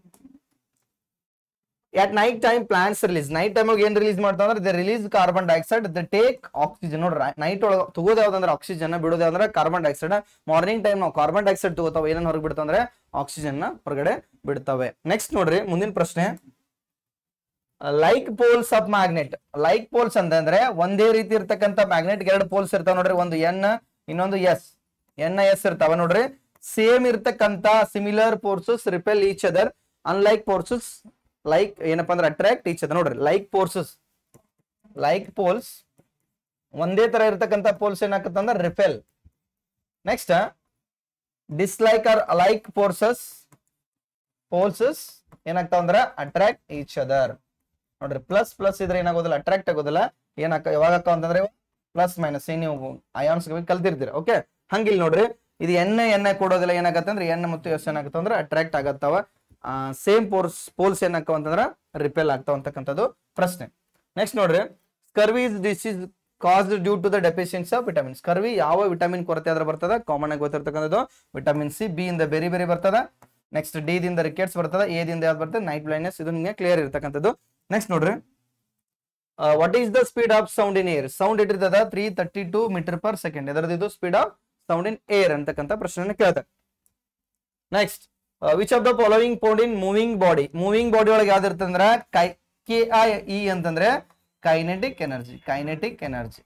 A: At night time plants release. Night time ಏನ್ ರಿಲೀಸ್ ಮಾಡ್ತಾವ ಅಂದ್ರೆ they release carbon dioxide, the take oxygen. ನೋಡ್ರಿ ನೈಟ್ ಒಳಗೆ ತಗೋದು ಯಾವ್ದಂದ್ರೆ ಆಕ್ಸಿಜನ್, ಬಿಡೋದು ಯಾವ್ದಂದ್ರೆ ಕಾರ್ಬನ್ ಡೈಆಕ್ಸೈಡ್. ಮಾರ್ನಿಂಗ್ ಟೈಮ್ ನಾವು ಕಾರ್ಬನ್ ಡೈಆಕ್ಸೈಡ್ ತಗೋತಾವ, ಏನನ್ನ ಹೊರಗೆ ಬಿಡ್ತಾವ ಅಂದ್ರೆ ಆಕ್ಸಿಜನ್ ನ ಹೊರಗಡೆ ಬಿಡ್ತವೆ. ನೆಕ್ಸ್ಟ್ ನೋಡ್ರಿ ಮುಂದಿನ ಪ್ರಶ್ನೆ, like poles of magnet. Like poles ಅಂತಂದ್ರೆ ಒಂದೇ ರೀತಿ ಇರ್ತಕ್ಕಂಥ ಮ್ಯಾಗ್ನೆಟ್ ಎರಡು ಪೋಲ್ಸ್ ಇರ್ತಾವ ನೋಡ್ರಿ. ಒಂದು ಎನ್ ಇನ್ನೊಂದು ಎಸ್. ಎನ್ ಎಸ್ ಇರ್ತಾವ ನೋಡ್ರಿ. ಸೇಮ್ ಇರ್ತಕ್ಕಂಥ similar forces repel each other. Unlike forces like ಏನಪ್ಪಾ ಅಂದ್ರೆ ಅಟ್ರಾಕ್ಟ್ ಈಚ್ ಅದರ್. ನೋಡ್ರಿ ಲೈಕ್ ಫೋರ್ಸಸ್, ಲೈಕ್ ಪೋಲ್ಸ್ ಒಂದೇ ತರ ಇರ್ತಕ್ಕಂಥ ಪೋಲ್ಸ್ ಏನಾಗತ್ತ ಅಂದ್ರೆ repel. Next dislike are like forces poles ಏನಾಗ್ತಾವ ಅಂದ್ರೆ ಅಟ್ರಾಕ್ಟ್ ಈಚ್ ಅದರ್. ನೋಡ್ರಿ ಪ್ಲಸ್ ಪ್ಲಸ್ ಇದ್ರೆ ಏನಾಗೋದಿಲ್ಲ ಅಟ್ರಾಕ್ಟ್ ಆಗೋದಿಲ್ಲ. ಏನಾಗ ಯಾವಾಗ ಅಂತಂದ್ರೆ ಪ್ಲಸ್ ಮೈನಸ್ ಏನ್ ನೀವು ಅಯಾನ್ಸ್ ಕಲ್ತಿರ್ತೀರ. ಓಕೆ, ಹಂಗಿಲ್ ನೋಡ್ರಿ ಇದು ಎನ್ ಎನ್ ಕೊಡೋದಿಲ್ಲ. ಏನಾಗತ್ತೆ ಅಂದ್ರೆ ಎನ್ ಮತ್ತು ಎಸ್ ಏನಾಗತ್ತ ಅಂದ್ರೆ ಅಟ್ರಾಕ್ಟ್ ಆಗತ್ತಾವ. ಸೇಮ್ ಪೋರ್ಸ್ ಪೋಲ್ಸ್ ಏನಾಗ್ತಾವ ಅಂತಂದ್ರೆ ರಿಪೆಲ್ ಆಗ್ತಾವ ಅಂತಕ್ಕಂಥದ್ದು ಪ್ರಶ್ನೆ. ನೆಕ್ಸ್ಟ್ ನೋಡ್ರಿ, scurvy is disease caused due to the deficiency of vitamin. Scurvy ಯಾವ ವಿಟಮಿನ್ ಕೊರತೆ ಆದ್ರೆ ಬರ್ತದ ಕಾಮನ್ ಆಗಿ ಗೊತ್ತಿರ್ತಕ್ಕಂಥದ್ದು ವಿಟಮಿನ್ ಸಿ. ಬಿ ಇಂದ ಬೇರೆ ಬೇರೆ ಬರ್ತದ. ನೆಕ್ಸ್ಟ್ ಡಿ ದಿಂದ ರಿಕೆಟ್ಸ್ ಬರ್ತದ. ಎ ದಿಂದ ಯಾವ್ದು ಬರ್ತದೆ ನೈಟ್ ಬ್ಲೈಂಡ್ನೆಸ್. ಇದು ನಿಮಗೆ ಕ್ಲಿಯರ್ ಇರ್ತಕ್ಕಂಥದ್ದು. ನೆಕ್ಸ್ಟ್ ನೋಡ್ರಿ, what is the speed of sound in air. Sound ಇಟ್ಟಿರ್ತದ three thirty two metre per second. ಇದರದ್ದು ಇದು speed of sound in air ಅಂತಕ್ಕಂಥ ಪ್ರಶ್ನೆ ಕೇಳ್ತಾರೆ. Next which of the following found in moving body. Moving body ಒಳಗೆ ಯಾವ್ದು ಇರ್ತಂದ್ರೆ ಕೈ ಕೆ ಐ ಇ ಅಂತಂದ್ರೆ kinetic energy. Kinetic energy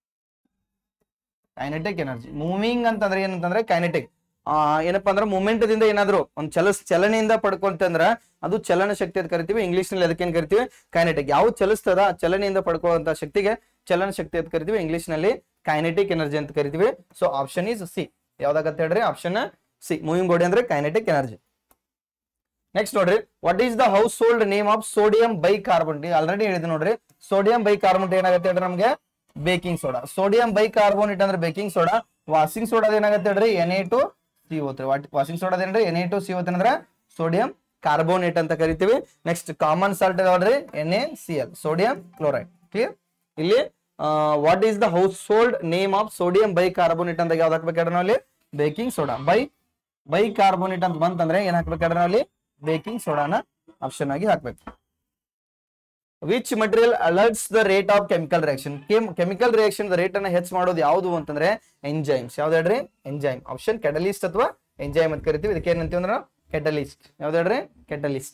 A: kinetic energy moving ಅಂತಂದ್ರೆ ಏನಂತಂದ್ರೆ ಕೈನೆಟಿಕ್. ಆ ಏನಪ್ಪಾ ಅಂದ್ರೆ ಮೂಮೆಂಟ್ ದಿಂದ ಏನಾದ್ರು ಒಂದು ಚಲ ಚಲನೆಯಿಂದ ಪಡ್ಕೊಂತಂದ್ರ ಅದು ಚಲನ ಶಕ್ತಿ ಅಂತ ಕರಿತೀವಿ. ಇಂಗ್ಲಿಷ್ ನಲ್ಲಿ ಅದಕ್ಕೆ ಏನ್ ಕರಿತೀವಿ ಕೈನೆಟಿಕ್. ಯಾವ ಚಲಿಸ್ತದ ಚಲನೆಯಿಂದ ಪಡ್ಕೊಳ್ಳುವಂತ ಶಕ್ತಿಗೆ ಚಲನ ಶಕ್ತಿ ಅಂತ ಕರಿತೀವಿ. ಇಂಗ್ಲಿಷ್ ನಲ್ಲಿ ಕೈನೆಟಿಕ್ ಎನರ್ಜಿ ಅಂತ ಕರಿತೀವಿ. So option is C. ಯಾವ್ದಾಗತ್ತೆ ಹೇಳ್ರಿ ಆಪ್ಷನ್ ಸಿ. ಮೂವಿಂಗ್ ಬಾಡಿ ಅಂದ್ರೆ ಕೈನೆಟಿಕ್ ಎನರ್ಜಿ. ನೆಕ್ಸ್ಟ್ ನೋಡ್ರಿ, what is the household name of sodium bicarbonate. Already ಹೇಳಿದೆ ನೋಡ್ರಿ, ಸೋಡಿಯಂ ಬೈ ಕಾರ್ಬೋನೇಟ್ ಏನಾಗುತ್ತೆ ಹೇಳ್ರಿ ನಮ್ಗೆ baking soda. Sodium bicarbonate ಅಂದ್ರೆ ಬೇಕಿಂಗ್ ಸೋಡಾ. ವಾಷಿಂಗ್ ಸೋಡಾ ಏನಾಗುತ್ತೆ ಹೇಳ್ರಿ N A two C O three. Washing soda ಏನ್ರಿ N A two C O three ಅಂದ್ರೆ ಸೋಡಿಯಂ ಕಾರ್ಬೋನೇಟ್ ಅಂತ ಕರಿತೀವಿ. ನೆಕ್ಸ್ಟ್ ಕಾಮನ್ ಸಾಲ್ಟ್ ನೋಡ್ರಿ N A C L sodium chloride. Clear. ಇಲ್ಲಿ what is the household name of sodium bicarbonate ಅಂತ ಯಾವ್ದು ಹಾಕ್ಬೇಕಾದ್ರೆ ನಾವು ಅಲ್ಲಿ baking soda. Bi bicarbonate ಅಂತ ಬಂತಂದ್ರೆ ಏನ್ ಹಾಕ್ಬೇಕಾದ್ರೆ ನಾವು ಅಲ್ಲಿ ಬೇಕಿಂಗ್ ಸೋಡಾನ ಆಪ್ಷನ್ ಆಗಿ ಹಾಕ್ಬೇಕು. Which material alerts the rate of chemical reaction. Chemical reaction rate ಅನ್ನ ಹೆಚ್ಚು ಮಾಡೋದು ಯಾವುದು ಅಂತಂದ್ರೆ ಎಂಜೈಮ್ಸ್. ಯಾವ್ದು ಹೇಳ್ರಿ? ಎಂಜೈಮ್. ಆಪ್ಷನ್ ಕೆಟಲಿಸ್ಟ್ ಅಥವಾ ಎಂಜೈಮ್ ಅಂತ ಕರಿತೀವಿ. ಇದಕ್ಕೆ ಏನಂತೀವಿ ಅಂದ್ರೆ ಕೆಟಲಿಸ್ಟ್. ಯಾವ್ದು ಹೇಳ್ರಿ? Catalyst.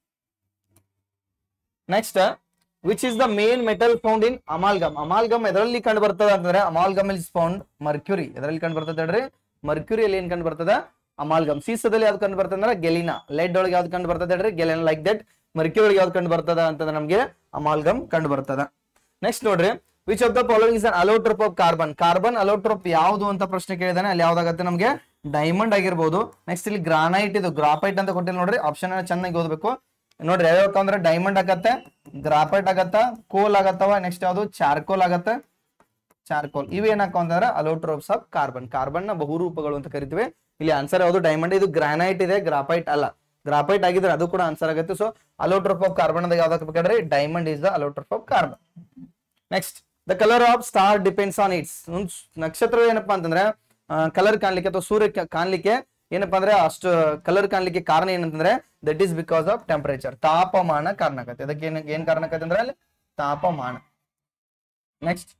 A: Next, which is the main metal found in amalgam. Amalgam ಎದರಲ್ಲಿ ಕಂಡು ಬರ್ತದ ಅಂತಂದ್ರೆ ಅಮಾಲ್ಗಮ್ ಇಸ್ ಫೌಂಡ್ ಮರ್ಕ್ಯೂರಿ. ಎದರಲ್ಲಿ ಕಂಡು ಬರ್ತದೆ ಹೇಳ್ರಿ? ಮರ್ಕ್ಯೂರಿಯಲ್ಲಿ ಏನ್ ಕಂಡು ಬರ್ತದ? ಅಮಾಲ್ಗಮ್. ಸೀಸದಲ್ಲಿ ಯಾವ್ದು ಕಂಡು ಬರ್ತದೆ ಅಂದ್ರೆ ಗೆಲಿನಾ. ಲೆಡ್ ಒಳಗೆ ಯಾವ್ದು ಕಂಡು ಬರ್ತದೆ ಹೇಳ್ರಿ? ಗೆಲಿನಾ. ಲೈಕ್ ದಟ್ ಮರ್ಕ್ಯೂರಿ ಒಳಗೆ ಯಾವ್ದು ಕಂಡು ಬರ್ತದ ಅಂತಂದ್ರೆ ನಮ್ಗೆ ಅಮಾಲ್ಗಮ್ ಕಂಡು ಬರ್ತದ. ನೆಕ್ಸ್ಟ್ ನೋಡ್ರಿ, which of the following is an allotrope of carbon. Carbon allotrope ಯಾವುದು ಅಂತ ಪ್ರಶ್ನೆ ಕೇಳಿದಾನೆ. ಅಲ್ಲಿ ಯಾವ್ದಾಗತ್ತೆ ನಮ್ಗೆ? ಡೈಮಂಡ್ ಆಗಿರ್ಬೋದು. ನೆಕ್ಸ್ಟ್ ಇಲ್ಲಿ ಗ್ರಾನೈಟ್, ಇದು ಗ್ರಾಫೈಟ್ ಅಂತ ಕೊಟ್ಟಿಲ್ಲ ನೋಡ್ರಿ. ಆಪ್ಷನ್ ಚೆನ್ನಾಗಿ ಓದ್ಬೇಕು ನೋಡ್ರಿ. ಯಾವ್ಯಾವ ಅಂದ್ರೆ ಡೈಮಂಡ್ ಆಗತ್ತೆ, ಗ್ರಾಫೈಟ್ ಆಗತ್ತ, ಕೋಲ್ ಆಗತ್ತವ. ನೆಕ್ಸ್ಟ್ ಯಾವ್ದು? ಚಾರ್ಕೋಲ್ ಆಗತ್ತೆ. ಚಾರ್ಕೋಲ್ ಇವು ಏನಾಕ ಅಂತಂದ್ರೆ ಅಲೋಟ್ರೋಪ್ಸ್ ಆಫ್ ಕಾರ್ಬನ್. ಕಾರ್ಬನ್ ನ ಬಹುರೂಪಗಳು ಅಂತ ಕರಿತೀವಿ. ಇಲ್ಲಿ ಆನ್ಸರ್ ಯಾವುದು? ಡೈಮಂಡ್. ಇದು ಗ್ರಾನೈಟ್ ಇದೆ, ಗ್ರಾಫೈಟ್ ಅಲ್ಲ. ಗ್ರಾಫೈಟ್ ಆಗಿದ್ರೆ ಅದು ಕೂಡ ಆನ್ಸರ್ ಆಗುತ್ತೆ. ಸೊ ಅಲೋಟ್ರೋಪ್ ಆಫ್ ಕಾರ್ಬನ್ ಅದಾಗ ಯಾವ್ದು ಹಾಕ್ಬೇಕಾದ್ರೆ diamond is the allotrope of carbon. Next, the colour of star depends on its. ನಕ್ಷತ್ರ ಏನಪ್ಪಾ ಅಂತಂದ್ರೆ ಕಲರ್ ಕಾಣ್ಲಿಕ್ಕೆ ಅಥವಾ ಸೂರ್ಯ ಕಾಣ್ಲಿಕ್ಕೆ ಏನಪ್ಪಾ ಅಂದ್ರೆ ಅಷ್ಟು ಕಲರ್ ಕಾಣ್ಲಿಕ್ಕೆ ಕಾರಣ ಏನಂತಂದ್ರೆ that is because of temperature. ತಾಪಮಾನ ಕಾರಣ ಆಗತ್ತೆ. ಅದಕ್ಕೆ ಏನ್ ಏನ್ ಕಾರಣ ಆಗತ್ತೆ ಅಂದ್ರೆ ಅಲ್ಲಿ ತಾಪಮಾನ. Next,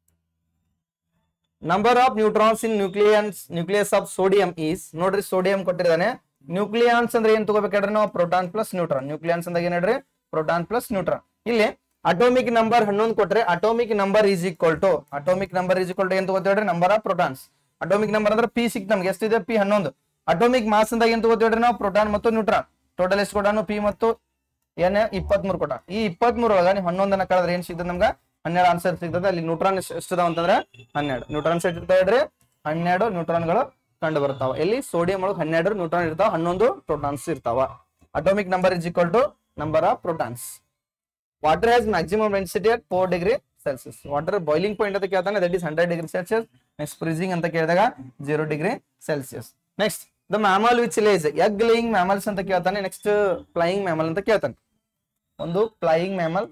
A: number of neutrons in nucleons nucleus of sodium is. ನೋಡ್ರಿ, ಸೋಡಿಯಂ ಕೊಟ್ಟಿದ್ದಾನೆ. ನ್ಯೂಕ್ಲಿಯಾನ್ಸ್ ಅಂದ್ರೆ ಏನ್ ತಗೋಬೇಕಾದ್ರೆ ನಾವು ಪ್ರೋಟಾನ್ ಪ್ಲಸ್ ನ್ಯೂಟ್ರಾನ್. ನ್ಯೂಕ್ಲಿಯಾನ್ಸ್ ಅಂದಾಗ ಏನ್ ಹೇಳ್ರಿ? Proton plus neutron. ಇಲ್ಲಿ ಅಟೋಮಿಕ್ ನಂಬರ್ ಹನ್ನೊಂದು ಕೊಟ್ರೆ atomic number is equal to atomic number is equal to ಏನ್ ತಗೋತೀವಿ? Number of protons. Atomic number ಅಂದ್ರೆ ಪಿ ಸಿಕ್ ನಮ್ಗೆ ಎಷ್ಟಿದೆ? ಪಿ ಹನ್ನೊಂದು. ಅಟೋಮಿಕ್ ಮಾಸ್ ಅಂದಾಗ ಏನ್ ತಗೋತೀವಿ ನಾವು? ಪ್ರೋಟಾನ್ ಮತ್ತು ನ್ಯೂಟ್ರಾನ್. ಟೋಟಲ್ ಎಷ್ಟು ಕೊಟ್ಟಾನು? ಪಿ ಮತ್ತು ಏನ್ ಇಪ್ಪತ್ತ್ ಮೂರು ಕೊಟ್ಟ. ಈ ಇಪ್ಪತ್ತ್ ಮೂರ ಒಳಗ ನೀವು ಹನ್ನೊಂದನ್ನ ಕಳೆದ್ರೆ ಏನ್ ಸಿಗ್ತದೆ ನಮ್ಗೆ? ಹನ್ನೆರಡು ಆನ್ಸರ್ ಸಿಗ್ತದೆ. ಅಲ್ಲಿ ನ್ಯೂಟ್ರಾನ್ ಎಷ್ಟದ ಅಂತಂದ್ರೆ ಹನ್ನೆರಡು. ನ್ಯೂಟ್ರಾನ್ಸ್ ಎಷ್ಟು ಇರ್ತಾವ ಹೇಳ್ರಿ? ಹನ್ನೆರಡು ನ್ಯೂಟ್ರಾನ್ಗಳು ಕಂಡು ಬರ್ತಾವ. ಎಲ್ಲಿ? ಸೋಡಿಯಂ ಒಳಗೆ ಹನ್ನೆರಡು ನ್ಯೂಟ್ರಾನ್ ಇರ್ತಾವ, ಹನ್ನೊಂದು ಪ್ರೋಟಾನ್ಸ್ ಇರ್ತಾವ. Atomic number is equal to number of protons. Water has maximum density at four degree Celsius. Water boiling point ಅಂತ ಕೇಳ್ತಾನೆ, that is hundred degree Celsius. Next freezing ಅಂತ ಕೇಳಿದಾಗ zero degree Celsius. Next, the mammal which lays. Egg laying mammals ಅಂತ ಕೇಳ್ತಾನೆ. Next, flying mammal ಅಂತ ಕೇಳ್ತಾನೆ. ಒಂದು flying mammal,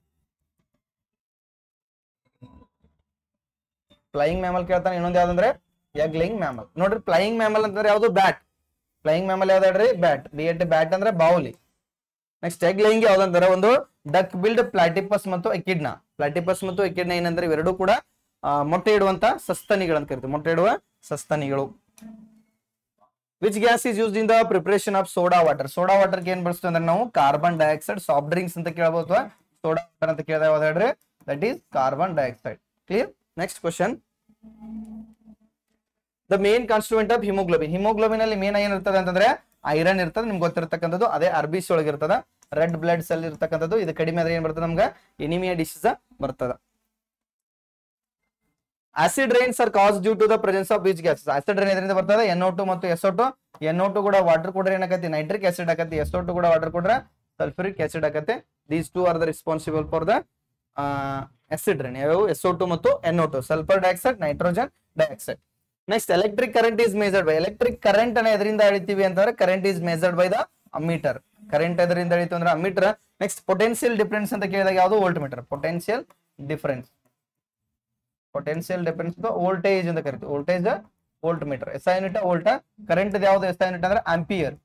A: flying mammal ಕೇಳ್ತಾನೆ. ಇನ್ನೊಂದು ಯಾವ್ದಂದ್ರೆ ಎಗ್ ಲೇಯಿಂಗ್ ಮ್ಯಾಮಲ್. ನೋಡ್ರಿ, ಫ್ಲೈಯಿಂಗ್ ಮ್ಯಾಮಲ್ ಅಂತಂದ್ರೆ ಯಾವ್ದು? ಬ್ಯಾಟ್. ಫ್ಲೈಯಿಂಗ್ ಮ್ಯಾಮಲ್ ಯಾವ್ದು ಹೇಳ್ರಿ? ಬ್ಯಾಟ್. ಬಿ ಎಟ್ ಬ್ಯಾಟ್ ಅಂದ್ರೆ ಬಾವುಲಿ. ನೆಕ್ಸ್ಟ್, ಎಗ್ ಲೇಯಿಂಗ್ ಯಾವ್ದಂದ್ರೆ ಒಂದು ಡಕ್ ಬಿಲ್ಡ್ ಪ್ಲಾಟಿಪಸ್ ಮತ್ತು ಎಕಿಡ್ನಾ. ಪ್ಲಾಟಿಪಸ್ ಮತ್ತು ಎಕಿಡ್ನಾ ಏನಂದ್ರೆ ಇವೆರಡು ಕೂಡ ಮೊಟ್ಟೆ ಇಡುವಂತ ಸಸ್ತನಿಗಳು ಅಂತ ಕರಿತೀವಿ. ಮೊಟ್ಟೆ ಇಡುವ ಸಸ್ತನಿಗಳು. Which gas is used in the preparation of soda water. Soda water ಏನ್ ಬಳಸ್ತೀವಿ ಅಂದ್ರೆ ನಾವು ಕಾರ್ಬನ್ ಡೈಆಕ್ಸೈಡ್. ಸಾಫ್ಟ್ ಡ್ರಿಂಕ್ಸ್ ಅಂತ ಕೇಳಬಹುದು ಅಥವಾ ಸೋಡಾ ವಾಟರ್ ಅಂತ ಕೇಳಿದಾಗ ಯಾವ್ದು ಹೇಳ್ರಿ? That is carbon dioxide. Clear? Next question, the main constituent of haemoglobin. Haemoglobin ಅಲ್ಲಿ ಮೇನ್ ಏನ್ ಇರ್ತದೆ ಅಂತಂದ್ರೆ ಐರನ್ ಇರ್ತದೆ. ನಿಮ್ಗೆ ಗೊತ್ತಿರತಕ್ಕಂಥದ್ದು ಅದೇ ಆರ್ ಬಿ ಸಿ ಒಳಗೆ ಇರ್ತದ. ರೆಡ್ ಬ್ಲಡ್ ಸೆಲ್ ಇರ್ತಕ್ಕಂಥದ್ದು. ಇದು ಕಡಿಮೆ ಆದ್ರೆ ಏನ್ ಬರ್ತದೆ ನಮ್ಗೆ? ಎನಿಮಿಯಾ ಡಿಸೀಸ್ ಬರ್ತದ. Acid rains are cause due to the presence of which gases. Acid rain ಇದರಿಂದ ಬರ್ತದೆ ಎನ್ ಓ ಟು ಮತ್ತು S O two. N O two ಕೂಡ ವಾಟರ್ ಕೊಡ್ರೆ ಏನಾಗತ್ತೆ? ನೈಟ್ರಿಕ್ ಆಸಿಡ್ ಆಗತ್ತೆ. ಎಸ್ ಓ ಟು ಕೂಡ ವಾಟರ್ ಕೊಡ್ರೆ ಸಲ್ಫ್ಯೂರಿಕ್ ಆಸಿಡ್ ಆಗತ್ತೆ. These two are the responsible for the acid rain. ಯಾವ್ಯಾವು? ಎಸ್ ಓ ಟು ಮತ್ತು N O two. Sulphur dioxide, nitrogen dioxide. Next, electric current is measured by. Electric current ಅನ್ನ ಎದರಿಂದ ಅಳಿತೀವಿ ಅಂತಂದ್ರೆ current is measured by the ammeter. Current ಎದರಿಂದ ಅಳಿತು ಅಂದ್ರೆ ammeter. Next, potential difference ಅಂತ ಕೇಳಿದಾಗ ಯಾವುದು? Voltmeter. Potential difference. Potential difference voltage ಅಂತ ಕರಿತೀವಿ. Voltage voltmeter. S I unit volt. Current ಯಾವ್ದು? ಎಸ್ ಐ ಯೂನಿಟ್ ಅಂದ್ರೆ ಆಂಪಿಯರ್.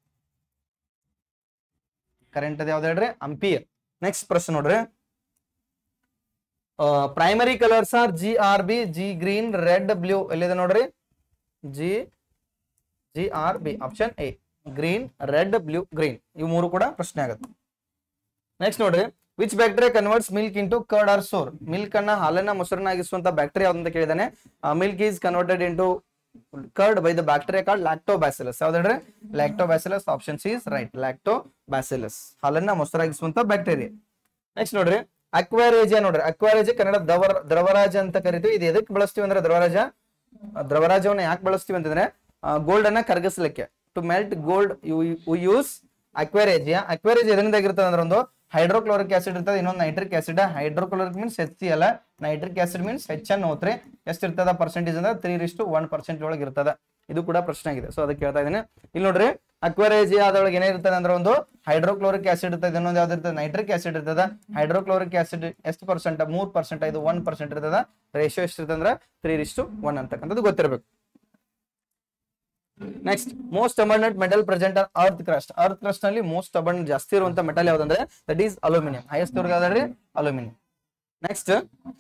A: ಕರೆಂಟ್ ಯಾವ್ದು ಹೇಳ್ರಿ? ಆಂಪಿಯರ್. ನೆಕ್ಸ್ಟ್ ಪ್ರಶ್ನೆ ನೋಡ್ರಿ, primary colours R G R B, G green, red, blue. ಎಲ್ಲಿದೆ ನೋಡ್ರಿ? G G R B. Option A green, red, blue, green. ಇವು ಮೂರು ಕೂಡ ಪ್ರಶ್ನೆ ಆಗುತ್ತೆ. ನೆಕ್ಸ್ಟ್ ನೋಡ್ರಿ, which bacteria converts milk into curd or sour. Milk ಅನ್ನ ಹಾಲನ್ನ ಮೊಸರನ್ನಾಗಿಸುವಂತ ಬ್ಯಾಕ್ಟೀರಿಯಾ ಯಾವ್ದಂತ ಕೇಳಿದಾನೆ. Milk is converted into curd by the bacteria called lactobacillus. ಯಾವ್ದು ಹೇಳ್ರಿ? Lactobacillus. Option C is right. Lactobacillus ಹಾಲನ್ನ ಮೊಸರಾಗಿಸುವಂತ ಬ್ಯಾಕ್ಟೀರಿಯಾ. ನೆಕ್ಸ್ಟ್ ನೋಡ್ರಿ, ಅಕ್ವಾರೇಜ. ನೋಡ್ರಿ, ಅಕ್ವಾರೇಜ ಕನ್ನಡ ದ್ರವ ದ್ರವರಾಜ ಅಂತ ಕರಿತೀವಿ. ಇದು ಎದಕ್ಕೆ ಬಳಸ್ತೀವಿ ಅಂದ್ರೆ ದ್ರವರಾಜ ದ್ರವರಾಜವನ್ನ ಯಾಕೆ ಬಳಸ್ತೀವಿ ಅಂತಂದ್ರೆ ಗೋಲ್ಡ್ ಅನ್ನ ಕರಗಿಸ್ಲಿಕ್ಕೆ. To melt gold you use aqua regia. ಅಕ್ವಾರೇಜ್ ಎದರಿಂದ ಆಗಿರ್ತದೆ ಅಂದ್ರೆ ಒಂದು ಹೈಡ್ರೋಕ್ಲೋರಿಕ್ ಆಸಿಡ್ ಇರ್ತದೆ, ಇನ್ನೊಂದು nitric acid. Hydrochloric means H C ಅಲ್ಲ, nitric acid means H N O three. ಎಷ್ಟು ಇರ್ತದ ಪರ್ಸೆಂಟೇಜ್ ಅಂದ್ರೆ ತ್ರೀ ರಿಷ್ಟು ಒನ್ ಪರ್ಸೆಂಟ್ ಒಳಗೆ ಇರ್ತದ. ಇದು ಕೂಡ ಪ್ರಶ್ನೆ ಆಗಿದೆ, ಸೊ ಅದಕ್ಕೆ ಹೇಳ್ತಾ ಇದ್ದೀನಿ. ಇಲ್ಲಿ ನೋಡ್ರಿ, ಅಕ್ವಾರೇಜಿಯಾ ಅದರೊಳಗೆ ಏನಿರ್ತದೆ ಅಂದ್ರೆ ಒಂದು ಹೈಡ್ರೋಕ್ಲೋರಿಕ್ ಆಸಿಡ್ ಇರ್ತದೆ, ಇನ್ನೊಂದು ಯಾವ್ದು ಇರ್ತದೆ? ನೈಟ್ರಿಕ್ ಆಸಿಡ್ ಇರ್ತದ. ಹೈಡ್ರೋಕ್ಲೋರಿಕ್ ಆಸಿಡ್ ಎಷ್ಟು ಪರ್ಸೆಂಟ್? ಮೂರ್ ಪರ್ಸೆಂಟ್. ಇದು ಒನ್ ಪರ್ಸೆಂಟ್ ಇರ್ತದ. ರೇಷಿಯೋ ಎಷ್ಟು ಇರ್ತದೆ ಅಂದ್ರೆ ತ್ರೀ ರಿಷ್ಟು ಒನ್ ಅಂತಕ್ಕಂಥದ್ದು ಗೊತ್ತಿರಬೇಕು. Next most abundant metal present on earth crust. Earth crust ನಲ್ಲಿ ಮೋಸ್ಟ್ ಅಬಂಡೆಂಟ್ ಜಾಸ್ತಿ ಇರುವಂತ metal ಯಾವ್ದಂದ್ರೆ that is aluminium. Highest ಇರೋದು ಯಾವ್ದ್ರಿ aluminium. Next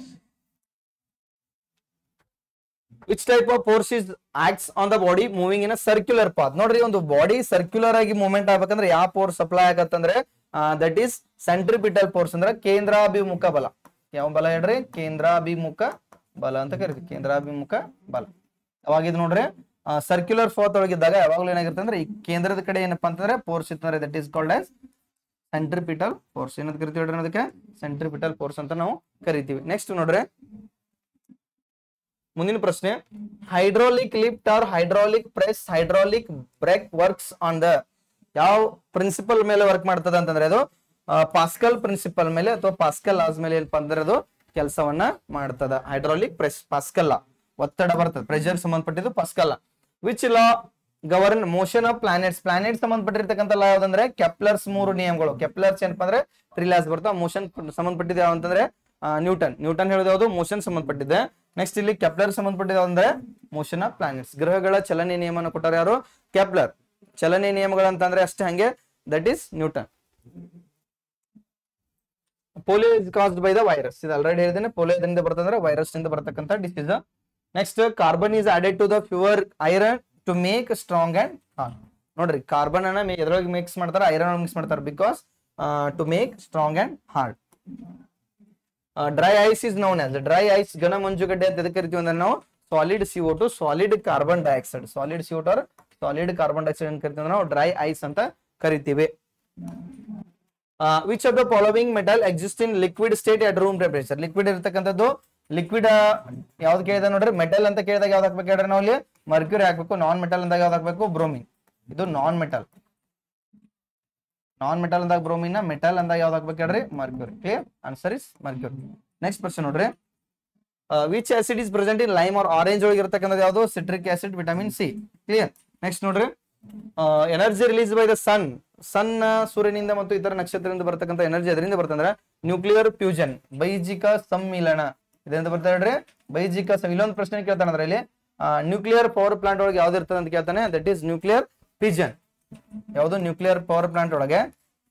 A: which type of force is acts on the body moving in a circular path. ನೋಡ್ರಿ ಒಂದು body circular ಆಗಿ movement ಆಗ್ಬೇಕಂದ್ರೆ ಯಾವ force supply ಆಗತ್ತಂದ್ರೆ ದಟ್ ಈಸ್ ಸೆಂಟ್ರಿಪಿಟಲ್ ಫೋರ್ಸ್ ಅಂದ್ರೆ ಕೇಂದ್ರಾಭಿಮುಖ ಬಲ. ಯಾವ ಬಲ ಹೇಳ್ರಿ? ಕೇಂದ್ರಾಭಿಮುಖ ಬಲ ಅಂತ ಕರಿತೀವಿ. ಕೇಂದ್ರಾಭಿಮುಖ ಬಲ ಅವಾಗ ಇದು ನೋಡ್ರಿ ಸರ್ಕ್ಯುಲರ್ ಫೋರ್ತ್ ಒಳಗಿದ್ದಾಗ ಯಾವಾಗಲೂ ಏನಾಗಿರುತ್ತೆ ಅಂದ್ರೆ ಈ ಕೇಂದ್ರದ ಕಡೆ ಏನಪ್ಪಾ ಅಂತಂದ್ರೆ ಫೋರ್ಸ್ ಇತ್ತಂದ್ರೆ that is called as centripetal force. ಏನಂತ ಕರಿತೀವಿ ಹೇಳ್ರಿ? ಅದಕ್ಕೆ ಸೆಂಟ್ರಿಪಿಟಲ್ ಫೋರ್ಸ್ ಅಂತ ನಾವು ಕರಿತೀವಿ. ನೆಕ್ಸ್ಟ್ ನೋಡ್ರಿ ಮುಂದಿನ ಪ್ರಶ್ನೆ, hydraulic lift or hydraulic press hydraulic brake works on the ಯಾವ ಪ್ರಿನ್ಸಿಪಲ್ ಮೇಲೆ ವರ್ಕ್ ಮಾಡ್ತದ ಅಂತಂದ್ರೆ ಅದು ಪಾಸ್ಕಲ್ ಪ್ರಿನ್ಸಿಪಲ್ ಮೇಲೆ ಅಥವಾ ಪಾಸ್ಕಲ್ ಲಾಸ್ ಮೇಲೆ ಏನಪ್ಪಾ ಅಂದ್ರೆ ಅದು ಕೆಲಸವನ್ನ ಮಾಡ್ತದ. ಹೈಡ್ರಾಲಿಕ್ ಪ್ರೆಸ್ ಪಾಸ್ಕಲ್ ಲಾ ಒತ್ತಡ ಬರ್ತದೆ, ಪ್ರೆಷರ್ ಸಂಬಂಧಪಟ್ಟಿದ್ದು Pascal law. Which law govern motion of planets. Planet ಸಂಬಂಧಪಟ್ಟಿರ್ತಕ್ಕಂಥ ಲಾ ಯಾವ್ದಂದ್ರೆ ಕೆಪ್ಲರ್ಸ್ ಮೂರು ನಿಯಮಗಳು. ಕೆಪ್ಲರ್ಸ್ ಏನಪ್ಪಾ ಅಂದ್ರೆ ತ್ರೀ ಲಾಸ್ ಬರ್ತಾವ. ಮೋಷನ್ ಸಂಬಂಧಪಟ್ಟಿದ್ದು ಯಾವ ಅಂತಂದ್ರೆ ನ್ಯೂಟನ್. ನ್ಯೂಟನ್ ಹೇಳೋದು ಯಾವುದು? ಮೋಷನ್ ಸಂಬಂಧಪಟ್ಟಿದೆ. ನೆಕ್ಸ್ಟ್ ಇಲ್ಲಿ ಕೆಪ್ಲರ್ ಸಂಬಂಧಪಟ್ಟಿದೆ ಅಂದ್ರೆ ಮೋಷನ್ ಆಫ್ ಪ್ಲಾನೆಟ್ಸ್. ಗ್ರಹಗಳ ಚಲನೆ ನಿಯಮನ ಕೊಟ್ಟಾರ ಯಾರು? ಕೆಪ್ಲರ್. ಚಲನೆ ನಿಯಮಗಳು ಅಂತಂದ್ರೆ ಅಷ್ಟೇ ಹಂಗೆ that is Newton. Polio is caused by the virus. ಇದು ಆಲ್ರೆಡಿ ಹೇಳಿದ್ದೇನೆ, ಪೋಲಿಯೋದಿಂದ ಬರ್ತಂದ್ರೆ ವೈರಸ್ ನಿಂದ ಬರ್ತಕ್ಕಂಥ disease. Next carbon is added to the pure iron to make strong and hard. ನೋಡ್ರಿ ಕಾರ್ಬನ್ ಅನ್ನ ಎದ್ರೊಳಗೆ ಮಿಕ್ಸ್ ಮಾಡ್ತಾರೆ? ಐರನ್ ಮಿಕ್ಸ್ ಮಾಡ್ತಾರೆ because to make strong and hard. Dry ice is known as dry ice. ಘನ ಮಂಜುಗಡ್ಡೆ ಅಂತ ಎದಕ್ಕೆ ಕರಿತೀವಿ ಅಂದ್ರೆ ನಾವು solid C O two solid carbon dioxide. Solid C O two solid carbon dioxide ಅಂತ ಕರಿತೀವಿ ಅಂದ್ರೆ ನಾವು ಡ್ರೈ ಐಸ್ ಅಂತ ಕರಿತೀವಿ. Which of the following metal exist in liquid state at room temperature. Liquid ಇರತಕ್ಕಂಥದ್ದು ಲಿಕ್ವಿಡ್ ಯಾವ್ದು ಕೇಳಿದ ನೋಡ್ರಿ? ಮೆಟಲ್ ಅಂತ ಕೇಳಿದಾಗ ಯಾವ್ದು ಹಾಕ್ಬೇಕು ಹೇಳ್ರಿ? ನಾವು ಇಲ್ಲಿ ಮರ್ಕ್ಯೂರಿ ಹಾಕ್ಬೇಕು. ನಾನ್ ಮೆಟಲ್ ಅಂದಾಗ ಯಾವ್ದು ಹಾಕ್ಬೇಕು? ಬ್ರೋಮಿನ್. ಇದು ನಾನ್ ಮೆಟಲ್. ನಾನ್ ಮೆಟಲ್ ಅಂದಾಗ ಬ್ರೋಮಿನ್, ಮೆಟಲ್ ಅಂದಾಗ ಯಾವ್ದು ಹಾಕ್ಬೇಕು ಹೇಳ್ರಿ? Mercury. Clear? Answer is mercury. Next question ನೋಡ್ರಿ, which acid is present in lime or orange ಒಳಗೆ ಇರತಕ್ಕಂಥದ್ದು ಯಾವುದು? Citric acid, vitamin C. Clear? Next ನೋಡ್ರಿ, energy release by the sun. Sun ಸೂರ್ಯನಿಂದ ಮತ್ತು ಇತರ ನಕ್ಷತ್ರದಿಂದ ಬರ್ತಕ್ಕಂಥ ಎನರ್ಜಿ ಅದರಿಂದ ಬರ್ತಂದ್ರೆ ನ್ಯೂಕ್ಲಿಯರ್ ಫ್ಯೂಷನ್, ಬೈಜಿಕ ಸಮ್ಮಿಲನ. ಇದರಿಂದ ಬರ್ತಾ ಹೇಳ್ರಿ ಬೈಜಿಕ. ಇಲ್ಲೊಂದು ಪ್ರಶ್ನೆ ಕೇಳ್ತಾನೆ ಅಂದ್ರೆ ಇಲ್ಲಿ ನ್ಯೂಕ್ಲಿಯರ್ ಪವರ್ ಪ್ಲಾಂಟ್ ಒಳಗೆ ಯಾವ್ದು ಇರ್ತದೆ ಅಂತ ಕೇಳ್ತಾನೆ. That is nuclear fission. ಯಾವುದು? ನ್ಯೂಕ್ಲಿಯರ್ ಪವರ್ ಪ್ಲಾಂಟ್ ಒಳಗೆ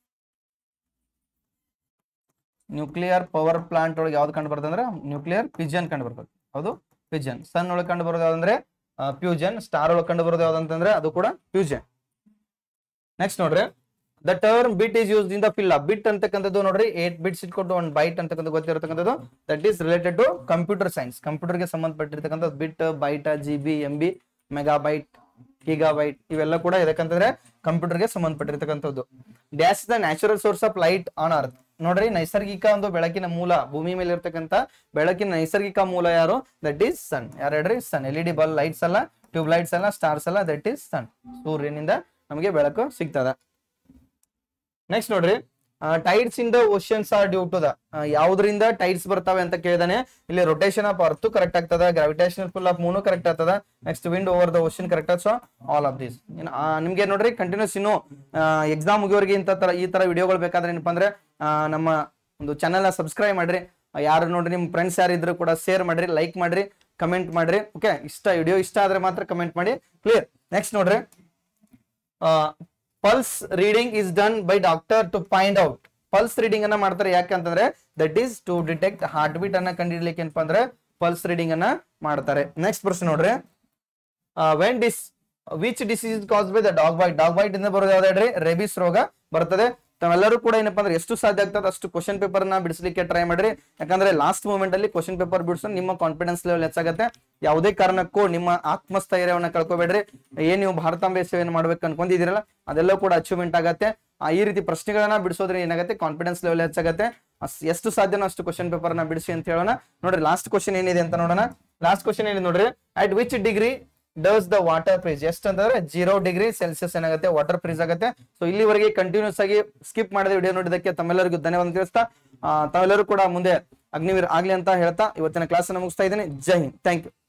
A: ನ್ಯೂಕ್ಲಿಯರ್ ಪವರ್ ಪ್ಲಾಂಟ್ ಒಳಗೆ ಯಾವ್ದು ಕಂಡು ಬರ್ತದೆ ಅಂದ್ರೆ ನ್ಯೂಕ್ಲಿಯರ್ ಫಿಷನ್ ಕಂಡು ಬರ್ತದೆ. ಹೌದು ಫಿಷನ್. ಸನ್ ಒಳಗೆ ಕಂಡು ಬರೋದು ಯಾವ್ದಂದ್ರೆ ಫ್ಯೂಷನ್. ಸ್ಟಾರ್ ಒಳಗೆ ಕಂಡು ಬರೋದು ಯಾವ್ದಂತಂದ್ರೆ ಅದು ಕೂಡ ಫ್ಯೂಷನ್. ನೆಕ್ಸ್ಟ್ ನೋಡ್ರಿ, the term bit is used in the fill up. Bit ಅಂತಕ್ಕಂಥದ್ದು ನೋಡ್ರಿ ಏಟ್ ಬಿಟ್ಸ್ ಇಟ್ಕೊಂಡು ಒಂದು ಬೈಟ್ ಅಂತಕ್ಕಂಥ ಗೊತ್ತಿರತಕ್ಕಂಥದ್ದು that is related to computer science. ಕಂಪ್ಯೂಟರ್ಗೆ ಸಂಬಂಧಪಟ್ಟಿರ್ತಕ್ಕಂಥ bit, byte, G B, M B, megabyte, gigabyte ಇವೆಲ್ಲ ಕೂಡ ಇದಕ್ಕಂತಂದ್ರೆ ಕಂಪ್ಯೂಟರ್ಗೆ ಸಂಬಂಧಪಟ್ಟಿರ್ತಕ್ಕಂಥದ್ದು. Dash the natural source of light on earth. ನೋಡ್ರಿ ನೈಸರ್ಗಿಕ ಒಂದು ಬೆಳಕಿನ ಮೂಲ, ಭೂಮಿ ಮೇಲೆ ಇರ್ತಕ್ಕಂಥ ಬೆಳಕಿನ ನೈಸರ್ಗಿಕ ಮೂಲ ಯಾರು? That is sun. ಯಾರು ಹೇಳ್ರಿ? Sun. L E D bulb lights ಅಲ್ಲ, ಟ್ಯೂಬ್ ಲೈಟ್ಸ್ ಅಲ್ಲ, ಸ್ಟಾರ್ಸ್ ಅಲ್ಲ, ದಟ್ ಈಸ್ ಸನ್. ಸೂರ್ಯನಿಂದ ನಮಗೆ ಬೆಳಕು ಸಿಗ್ತದ. ನೆಕ್ಸ್ಟ್ ನೋಡ್ರಿ, tides in the oceans are due to the. ಯಾವ್ದ್ರಿಂದ ಟೈಡ್ಸ್ ಬರ್ತಾವೆ ಅಂತ ಕೇಳಿದಾನೆ. ಇಲ್ಲಿ ರೊಟೇಷನ್ ಆಫ್ ಅರ್ತ್ ಕರೆಕ್ಟ್ ಆಗ್ತದ, gravitational pull of moon correct ಆಗ್ತದ, next wind over the ocean correct ಆಗ್ತದ. ಸೊ ಆಲ್ ಆಫ್ ದಿಸ್ ನಿಮ್ಗೆ ನೋಡ್ರಿ ಕಂಟಿನ್ಯೂಸ್ ಇನ್ನು ಎಕ್ಸಾಮ್ ಮುಗಿಯೋರಿಗೆ ಇಂತ ತರ ಈ ತರ ವಿಡಿಯೋಗಳು ಬೇಕಾದ್ರೆ ಏನಪ್ಪಾ ಅಂದ್ರೆ ನಮ್ಮ ಒಂದು ಚಾನೆಲ್ ನ ಸಬ್ಸ್ಕ್ರೈಬ್ ಮಾಡ್ರಿ. ಯಾರು ನೋಡ್ರಿ ನಿಮ್ ಫ್ರೆಂಡ್ಸ್ ಯಾರು ಇದ್ರು ಕೂಡ ಶೇರ್ ಮಾಡ್ರಿ, ಲೈಕ್ ಮಾಡ್ರಿ, ಕಮೆಂಟ್ ಮಾಡ್ರಿ. ಓಕೆ, ಇಷ್ಟ ವಿಡಿಯೋ ಇಷ್ಟ ಆದ್ರೆ ಮಾತ್ರ ಕಮೆಂಟ್ ಮಾಡಿ. ಕ್ಲಿಯರ್? ನೆಕ್ಸ್ಟ್ ನೋಡ್ರಿ, pulse reading is done by doctor to find out. Pulse reading ಅನ್ನ ಮಾಡ್ತಾರೆ ಯಾಕಂತಂದ್ರೆ that is to detect heartbeat ಅನ್ನ ಕಂಡುಹಿಡಿಯಲಿಕ್ಕೆ ಏನಪ್ಪಾ ಅಂದ್ರೆ ಪಲ್ಸ್ ರೀಡಿಂಗ್ ಅನ್ನ ಮಾಡ್ತಾರೆ. ನೆಕ್ಸ್ಟ್ ಪ್ರಶ್ನೆ ನೋಡ್ರಿ, when this which disease cause by the dog bite. Dog bite ಇಂದ ಬರೋದು ಯಾವ್ದು ಹೇಳ್ರಿ? ರೇಬಿಸ್ ರೋಗ ಬರ್ತದೆ. ತಾವೆಲ್ಲರೂ ಕೂಡ ಏನಪ್ಪಾ ಅಂದ್ರೆ ಎಷ್ಟು ಸಾಧ್ಯ ಆಗ್ತದೆ ಅಷ್ಟು ಕ್ವಶನ್ ಪೇಪರ್ ನ ಬಿಡಿಸಲಿಕ್ಕೆ ಟ್ರೈ ಮಾಡ್ರಿ. ಯಾಕಂದ್ರೆ ಲಾಸ್ಟ್ ಮೂಮೆಂಟ್ ಅಲ್ಲಿ ಕ್ವಶನ್ ಪೇಪರ್ ಬಿಡಿಸೋ ನಿಮ್ಮ ಕಾನ್ಫಿಡೆನ್ಸ್ ಲೆವೆಲ್ ಹೆಚ್ಚಾಗುತ್ತೆ. ಯಾವುದೇ ಕಾರಣಕ್ಕೂ ನಿಮ್ಮ ಆತ್ಮಸ್ಥೈರ್ಯವನ್ನ ಕಳ್ಕೊಬೇಡ್ರಿ. ಏನ್ ನೀವು ಭಾರತಾಂಬೆ ಸೇವೆಯನ್ನು ಮಾಡ್ಬೇಕು ಅನ್ಕೊಂಡಿದಿರಲ್ಲ ಅದೆಲ್ಲ ಕೂಡ ಅಚೀವ್ಮೆಂಟ್ ಆಗತ್ತೆ. ಈ ರೀತಿ ಪ್ರಶ್ನೆಗಳನ್ನ ಬಿಡಿಸೋದ್ರೆ ಏನಾಗುತ್ತೆ? ಕಾನ್ಫಿಡೆನ್ಸ್ ಲೆವೆಲ್ ಹೆಚ್ಚಾಗುತ್ತೆ. ಎಷ್ಟು ಸಾಧ್ಯನೋ ಅಷ್ಟು ಕ್ವಶನ್ ಪೇಪರ್ ನ ಬಿಡಿಸಿ ಅಂತ ಹೇಳೋಣ. ನೋಡ್ರಿ ಲಾಸ್ಟ್ ಕ್ವಶನ್ ಏನಿದೆ ಅಂತ ನೋಡೋಣ. ಲಾಸ್ಟ್ ಕ್ವಶನ್ ಏನಿದೆ ನೋಡ್ರಿ, at which degree does the water freeze. ಎಷ್ಟು ಅಂತಂದ್ರೆ ಜೀರೋ ಡಿಗ್ರಿ ಸೆಲ್ಸಿಯಸ್ ಏನಾಗುತ್ತೆ ವಾಟರ್ ಫ್ರೀಜ್ ಆಗುತ್ತೆ. ಸೊ ಇಲ್ಲಿವರೆಗೆ ಕಂಟಿನ್ಯೂಸ್ ಆಗಿ ಸ್ಕಿಪ್ ಮಾಡಿದ ವಿಡಿಯೋ ನೋಡಿದಕ್ಕೆ ತಮ್ಮೆಲ್ಲರಿಗೂ ಧನ್ಯವಾದ ತಿಳಿಸ್ತಾ ತಾವೆಲ್ಲರೂ ಕೂಡ ಮುಂದೆ ಅಗ್ನಿವೀರ್ ಆಗ್ಲಿ ಅಂತ ಹೇಳ್ತಾ ಇವತ್ತಿನ ಕ್ಲಾಸ್ ಅನ್ನು ಮುಗಿಸ್ತಾ ಇದ್ದೀನಿ. ಜೈ ಹಿಂದ್. Thank you.